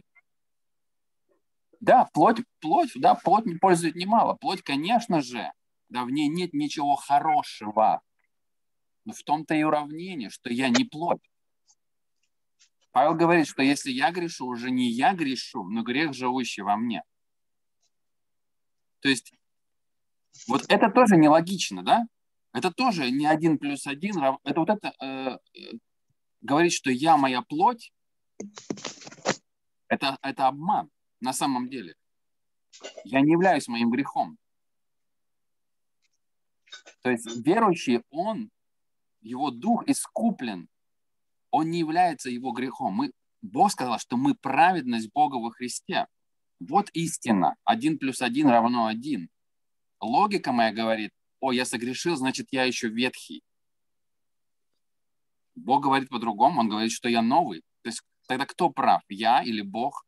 Да, плоть не пользует немало. Плоть, конечно же, да, в ней нет ничего хорошего. Но в том-то и уравнение, что я не плоть. Павел говорит, что если я грешу, уже не я грешу, но грех, живущий во мне. То есть вот это тоже нелогично, да? Это тоже не 1 + 1. Это вот это говорит, что я моя плоть. Это обман на самом деле. Я не являюсь моим грехом. То есть верующий, его дух искуплен. Он не является его грехом. Бог сказал, что мы праведность Бога во Христе. Вот истина. 1 + 1 = 1. Логика моя говорит, я согрешил, значит, я еще ветхий. Бог говорит по-другому. Он говорит, что я новый. То есть тогда кто прав? Я или Бог?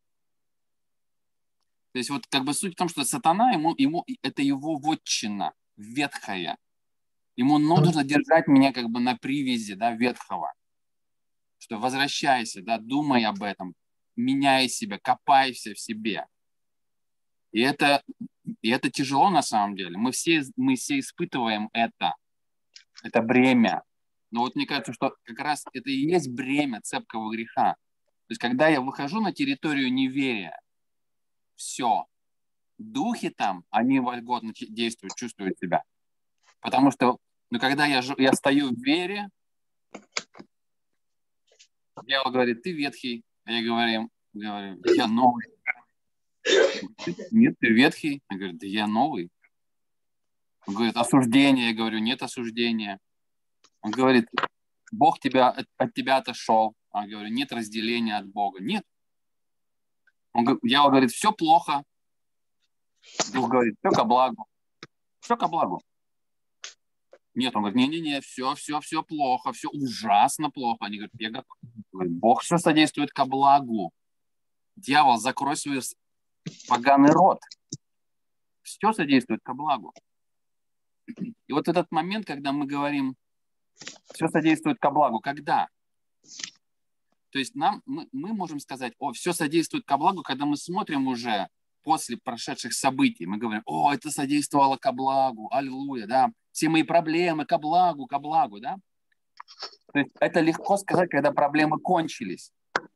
То есть вот как бы суть в том, что сатана, это его вотчина, ветхая. Ему нужно держать меня как бы на привязи, да, ветхого. Что возвращайся, да, думай об этом, меняй себя, копайся в себе. И это тяжело на самом деле. Мы все испытываем это бремя. Но вот мне кажется, что как раз это и есть бремя цепкого греха. То есть когда я выхожу на территорию неверия, все, духи там, они вольготно действуют, чувствуют себя. Потому что, когда я стою в вере, дьявол говорит, ты ветхий, а я говорю, я новый. Нет, ты ветхий. Я говорю, да я новый. Он говорит, осуждение. Я говорю, нет осуждения. Он говорит, Бог от тебя отошел. Я говорю, нет разделения от Бога. Нет. Дьявол говорит, все плохо. Дух говорит, все ко благу. Все ко благу. Нет, он говорит, не, все плохо, все ужасно плохо. Они говорят, я готов. Бог все содействует ко благу. Дьявол, закрой свой поганый рот. Все содействует ко благу. И вот этот момент, когда мы говорим, все содействует ко благу, когда? То есть мы можем сказать, все содействует ко благу, когда мы смотрим уже после прошедших событий. Мы говорим, это содействовало ко благу, аллилуйя, да. Все мои проблемы ко благу, да. То есть это легко сказать, когда проблемы кончились.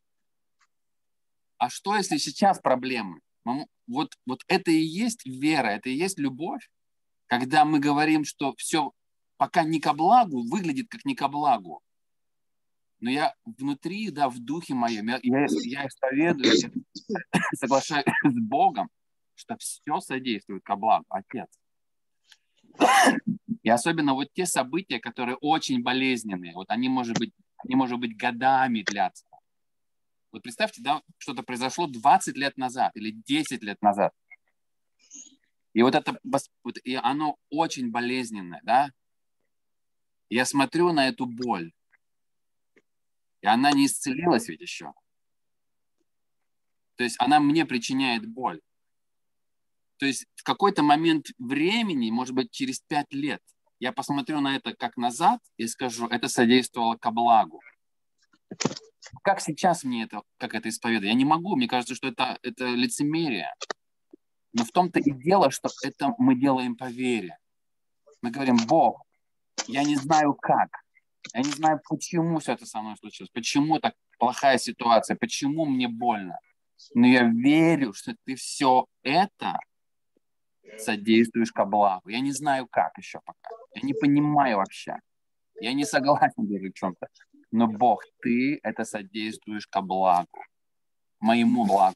А что, если сейчас проблемы? Вот это и есть вера, это и есть любовь. Когда мы говорим, что все пока не ко благу, выглядит как не ко благу. Но я внутри, да, в духе моем, я исповедую, соглашаюсь с Богом, что все содействует ко благу, Отец. И особенно вот те события, которые очень болезненные, вот они, может быть, годами длятся. Вот представьте, да, что-то произошло 20 лет назад или 10 лет назад. И и оно очень болезненное, да. Я смотрю на эту боль, и она не исцелилась ведь еще. То есть она мне причиняет боль. То есть в какой-то момент времени, может быть, через 5 лет, я посмотрю на это как назад и скажу, это содействовало ко благу. Как сейчас мне как это исповедовать? Я не могу, мне кажется, что это лицемерие. Но в том-то и дело, что это мы делаем по вере. Мы говорим, Бог, я не знаю как. Я не знаю, почему все это со мной случилось, почему так плохая ситуация, почему мне больно. Но я верю, что ты все это содействуешь ко благу. Я не знаю, как еще пока. Я не понимаю вообще. Я не согласен даже в чем-то. Но, Бог, ты это содействуешь ко благу. Моему благу.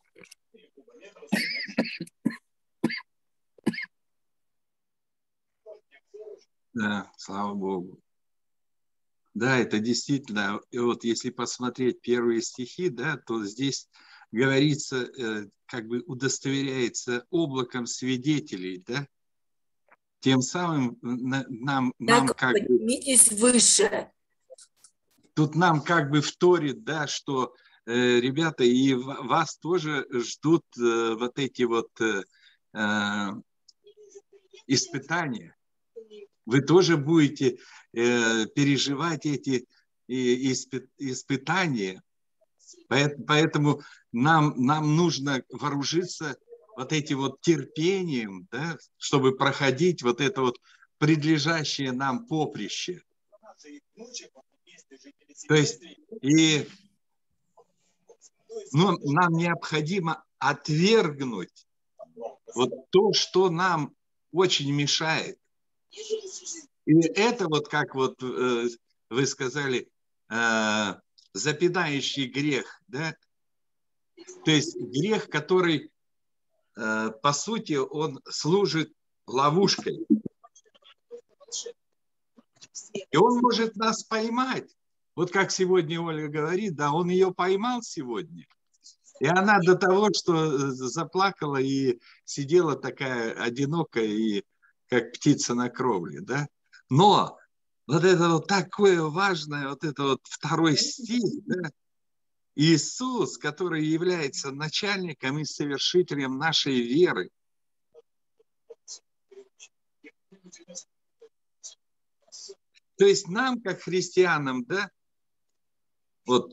Да, слава Богу. Да, это действительно, и вот если посмотреть первые стихи, да, то здесь говорится, как бы удостоверяется облаком свидетелей, да, тем самым нам как бы... Поднимитесь выше. Тут нам как бы вторит, да, что, ребята, и вас тоже ждут вот эти вот испытания. Вы тоже будете переживать эти испытания. Поэтому нам нужно вооружиться вот этим вот терпением, да, чтобы проходить вот это вот предлежащее нам поприще. То есть нам необходимо отвергнуть вот то, что нам очень мешает. И это вот как вот вы сказали, запинающий грех, да? То есть грех, который, по сути, он служит ловушкой. И он может нас поймать. Вот как сегодня Ольга говорит, да, он ее поймал сегодня. И она до того, что заплакала и сидела такая одинокая, и как птица на кровле, да. Но вот это вот такое важное, вот это вот второй стих, да, Иисус, который является начальником и совершителем нашей веры. То есть нам, как христианам, да, вот,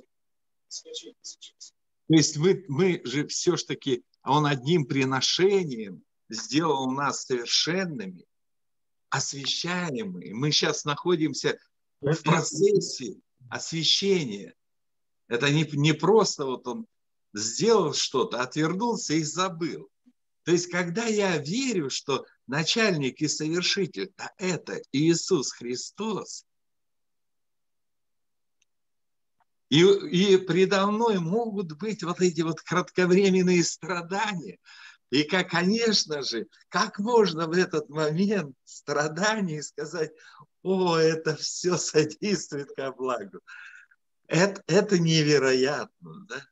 то есть мы же все-таки, он одним приношением сделал нас совершенными, освящаемыми. Мы сейчас находимся в процессе освящения. Это не просто вот он сделал что-то, отвернулся и забыл. То есть, когда я верю, что начальник и совершитель – это Иисус Христос, и предо мной могут быть вот эти вот кратковременные страдания. И, конечно же, как можно в этот момент страданий сказать: о, это все содействует ко благу. Это невероятно, да?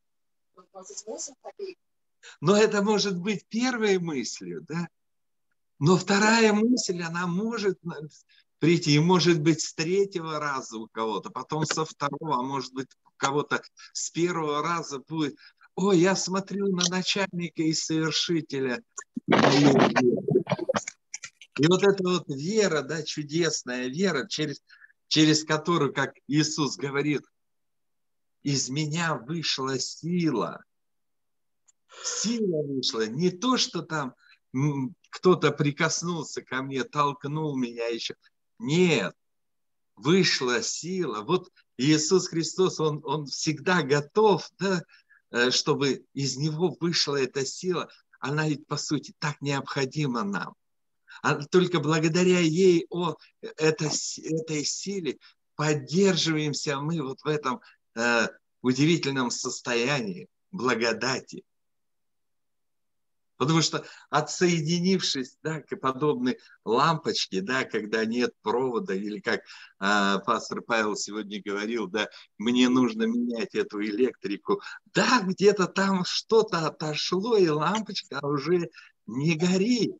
Но это может быть первой мыслью, да? Но вторая мысль, она может прийти, может быть, с третьего раза у кого-то, потом со второго, а может быть, у кого-то с первого раза будет: ой, я смотрю на начальника и совершителя моей веры. И вот эта вот вера, да, чудесная вера, через которую, как Иисус говорит, из меня вышла сила. Сила вышла. Не то, что там кто-то прикоснулся ко мне, толкнул меня еще. Нет, вышла сила. Вот Иисус Христос, он всегда готов, да, чтобы из него вышла эта сила. Она ведь, по сути, так необходима нам. А только благодаря ей, этой силе, поддерживаемся мы вот в этом удивительном состоянии благодати. Потому что отсоединившись, да, к подобной лампочке, да, когда нет провода, или как пастор Павел сегодня говорил, да, мне нужно менять эту электрику. Да, где-то там что-то отошло, и лампочка уже не горит.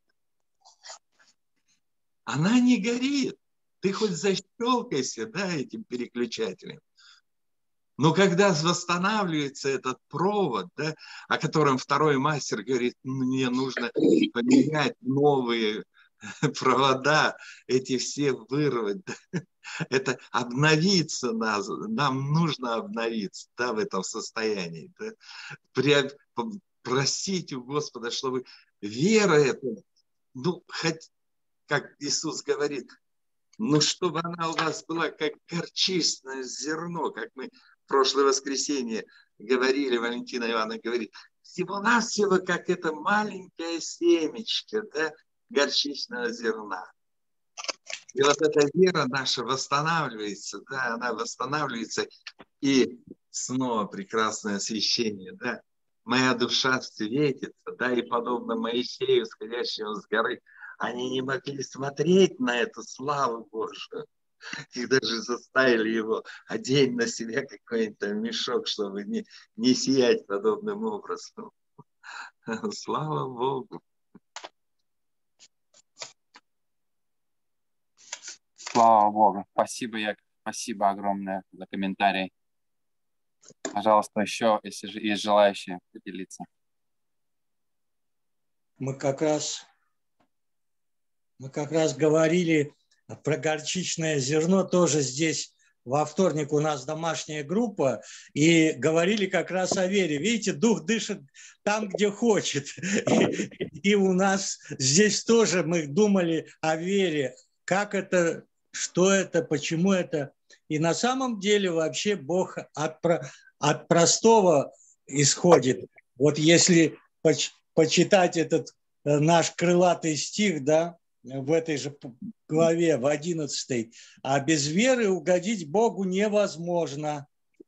Она не горит. Ты хоть защелкайся, да, этим переключателем. Но когда восстанавливается этот провод, да, о котором второй мастер говорит: мне нужно поменять новые провода, эти все вырвать, да, это обновиться нам нужно обновиться, да, в этом состоянии, да, просить у Господа, чтобы вера эта, ну, хоть, как Иисус говорит, ну, чтобы она у вас была как горчичное зерно, как мы в прошлое воскресенье говорили, Валентина Ивановна говорит, всего-навсего как это маленькое семечко, да, горчичного зерна. И вот эта вера наша восстанавливается, да, она восстанавливается, и снова прекрасное освящение, да. Моя душа светится, да, и подобно Моисею, сходящему с горы, они не могли смотреть на эту славу Божию. Их даже заставили его одеть на себя какой-то мешок, чтобы не сиять подобным образом. Слава Богу. Слава Богу. Спасибо, Яков. Спасибо огромное за комментарий. Пожалуйста, еще, если есть желающие поделиться. Мы как раз говорили про горчичное зерно, тоже здесь во вторник у нас домашняя группа, и говорили как раз о вере. Видите, Дух дышит там, где хочет. И у нас здесь тоже мы думали о вере. Как это, что это, почему это. И на самом деле вообще Бог от простого исходит. Вот если почитать этот наш крылатый стих, да, в этой же главе, в 11, а без веры угодить Богу невозможно.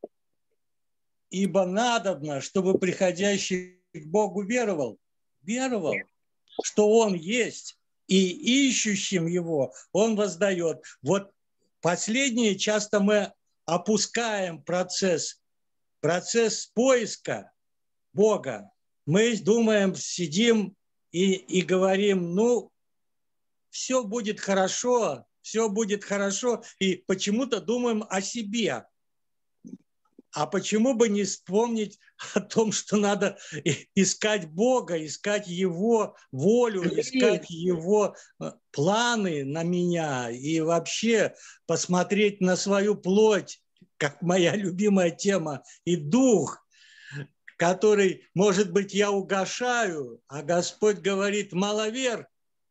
Ибо надобно, чтобы приходящий к Богу веровал, что Он есть, и ищущим Его Он воздает. Вот последнее часто мы опускаем процесс поиска Бога. Мы думаем, сидим и говорим, ну, все будет хорошо, и почему-то думаем о себе. А почему бы не вспомнить о том, что надо искать Бога, искать Его волю, искать Его планы на меня и вообще посмотреть на свою плоть, как моя любимая тема, и дух, который, может быть, я угошаю, а Господь говорит, маловер.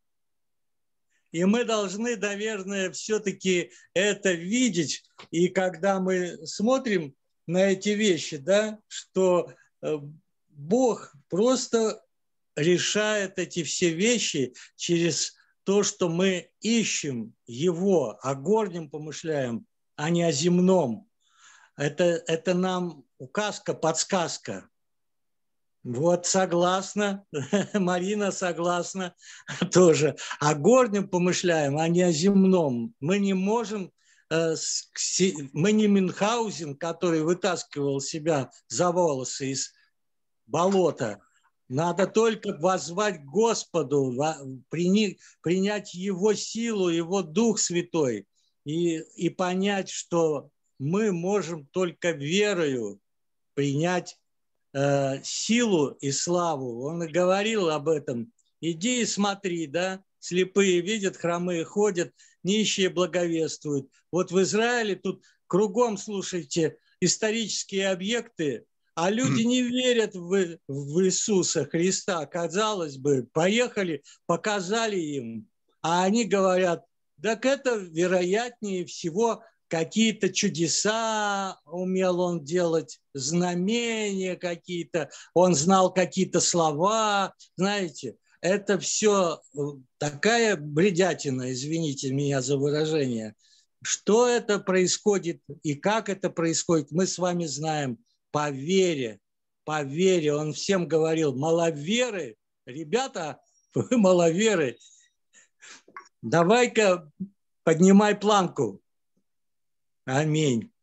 И мы должны, наверное, все-таки это видеть. И когда мы смотрим на эти вещи, да, что Бог просто решает эти все вещи через то, что мы ищем Его, о горнем помышляем, а не о земном. Это нам указка, подсказка. Вот, согласна. Марина согласна тоже. О горнем помышляем, а не о земном. Мы не можем, мы не Мюнхгаузен, который вытаскивал себя за волосы из болота. Надо только воззвать к Господу, принять Его силу, Его Дух Святой и понять, что мы можем только верою принять силу и славу. Он и говорил об этом. Иди и смотри, да, слепые видят, хромые ходят, нищие благовествуют. Вот в Израиле тут кругом, слушайте, исторические объекты, а люди не верят в Иисуса Христа. Казалось бы, поехали, показали им, а они говорят, так это вероятнее всего какие-то чудеса умел он делать, знамения какие-то, он знал какие-то слова, знаете, это все такая бредятина, извините меня за выражение. Что это происходит и как это происходит, мы с вами знаем по вере. Он всем говорил, маловеры, ребята, вы маловеры, давай-ка поднимай планку. Аминь.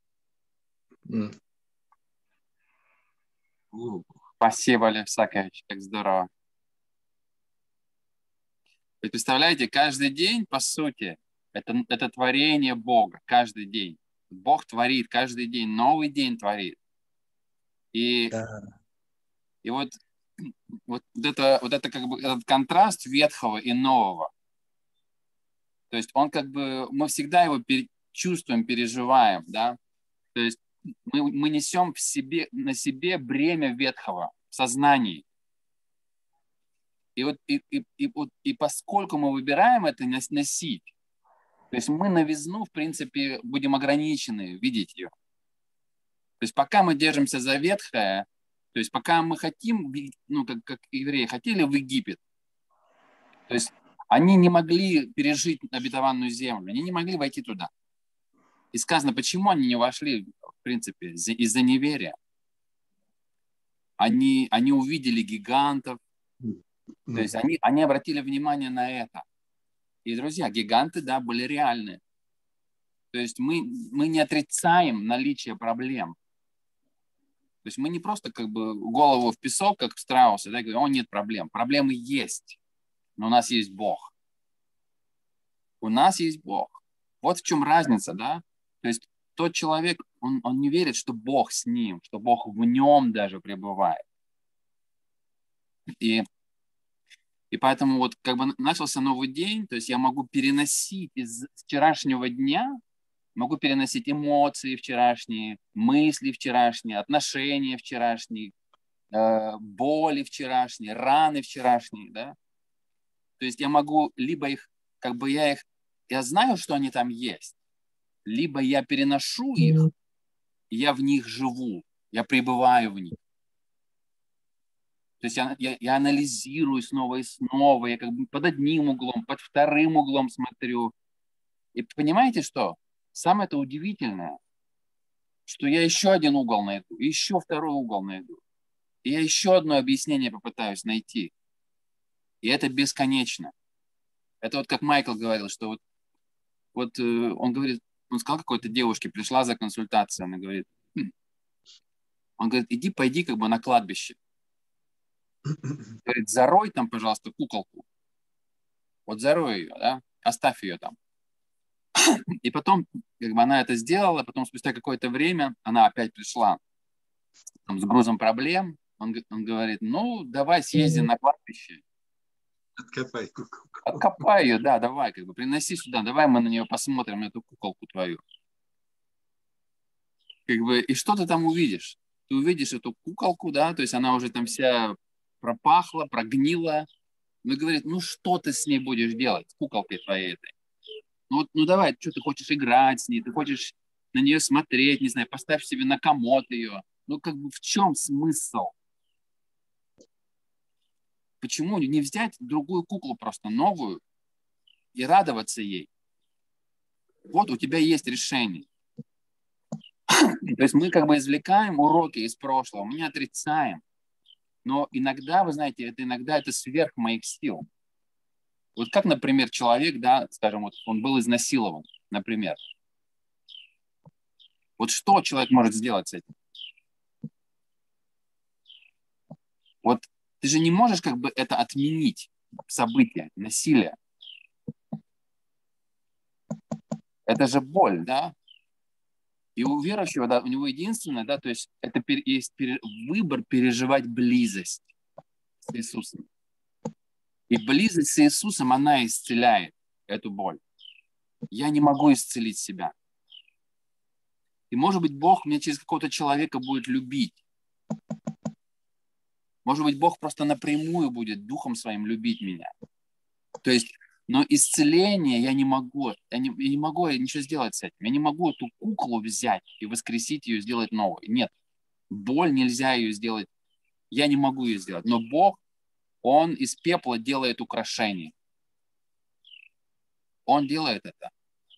Спасибо, Лев Сакович, как здорово. Вы представляете, каждый день, по сути, это творение Бога, каждый день. Бог творит каждый день, новый день творит. И вот это как бы этот контраст ветхого и нового. То есть он как бы, мы всегда его чувствуем, переживаем, да. То есть мы несем на себе бремя ветхого в сознании. И поскольку мы выбираем это носить, то есть мы новизну, в принципе, будем ограничены видеть ее. То есть пока мы держимся за ветхое, то есть пока мы хотим, ну, как евреи хотели в Египет, то есть они не могли пережить обетованную землю, они не могли войти туда. И сказано, почему они не вошли, в принципе, из-за неверия. Они увидели гигантов, то есть они обратили внимание на это. И, друзья, гиганты, да, были реальны. То есть мы не отрицаем наличие проблем. То есть мы не просто как бы голову в песок, как страусы, да, говорим, нет проблем. Проблемы есть, но у нас есть Бог. У нас есть Бог. Вот в чем разница, да? То есть тот человек, он не верит, что Бог с ним, что Бог в нем даже пребывает. И поэтому вот как бы начался новый день, то есть я могу переносить из вчерашнего дня, могу переносить эмоции вчерашние, мысли вчерашние, отношения вчерашние, боли вчерашние, раны вчерашние, да. То есть я могу либо их, как бы я знаю, что они там есть, либо я переношу их, и я в них живу, я пребываю в них. То есть я анализирую снова и снова, я как бы под одним углом, под вторым углом смотрю. И понимаете что? Самое это удивительное, что я еще один угол найду, еще второй угол найду. И я еще одно объяснение попытаюсь найти. И это бесконечно. Это вот как Майкл говорил, что он говорит, он сказал какой-то девушке, пришла за консультацией, она говорит, он говорит, пойди как бы на кладбище. Говорит, зарой там, пожалуйста, куколку. Вот зарой ее, да, оставь ее там. И потом, как бы она это сделала, потом спустя какое-то время она опять пришла там, с грузом проблем. Он говорит, ну, давай съездим на кладбище. Откопай куколку. Откопай ее, да, давай, как бы приноси сюда, давай мы на нее посмотрим, эту куколку твою. Как бы, и что ты там увидишь? Ты увидишь эту куколку, да, то есть она уже там вся пропахла, прогнила. Ну, и говорит, ну, что ты с ней будешь делать, с куколкой твоей этой? Ну, давай, что ты хочешь играть с ней, ты хочешь на нее смотреть, не знаю, поставь себе на комод ее. Ну, как бы в чем смысл? Почему не взять другую куклу просто новую и радоваться ей? Вот у тебя есть решение. То есть мы как бы извлекаем уроки из прошлого, мы не отрицаем. Но иногда, вы знаете, иногда это сверх моих сил. Вот как, например, человек, да, скажем, вот он был изнасилован, например. Вот что человек может сделать с этим? Вот ты же не можешь как бы это отменить, событие, насилие. Это же боль, да? И у верующего, да, у него единственное, да, то есть это есть выбор переживать близость с Иисусом. И близость с Иисусом, она исцеляет эту боль. Я не могу исцелить себя. И, может быть, Бог меня через какого-то человека будет любить. Может быть, Бог просто напрямую будет Духом Своим любить меня. То есть, но исцеление я не могу. Я не могу ничего сделать с этим. Я не могу эту куклу взять и воскресить ее, сделать новой. Нет. Боль нельзя ее сделать. Я не могу ее сделать. Но Бог, Он из пепла делает украшение. Он делает это.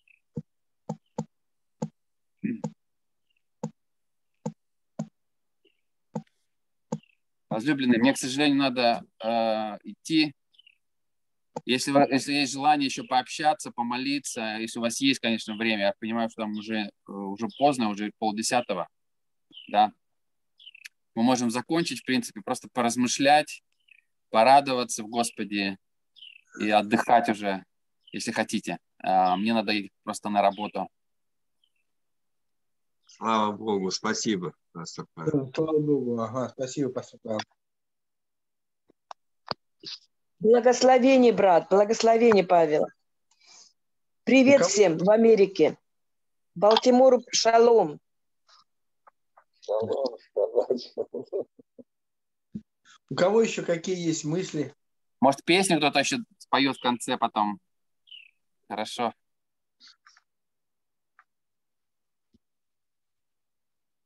Возлюбленные, мне, к сожалению, надо идти. Если есть желание еще пообщаться, помолиться, если у вас есть, конечно, время, я понимаю, что там уже поздно, уже 9:30, да, мы можем закончить, в принципе, просто поразмышлять, порадоваться в Господе и отдыхать уже, если хотите. Мне надо идти просто на работу. Слава Богу, спасибо, пастор Павел. Слава Богу, ага, спасибо, пастор Павел. Благословение, брат, благословение, Павел. Привет всем в Америке. Балтимор, шалом. У кого еще какие есть мысли? Может, песню кто-то еще споет в конце потом? Хорошо.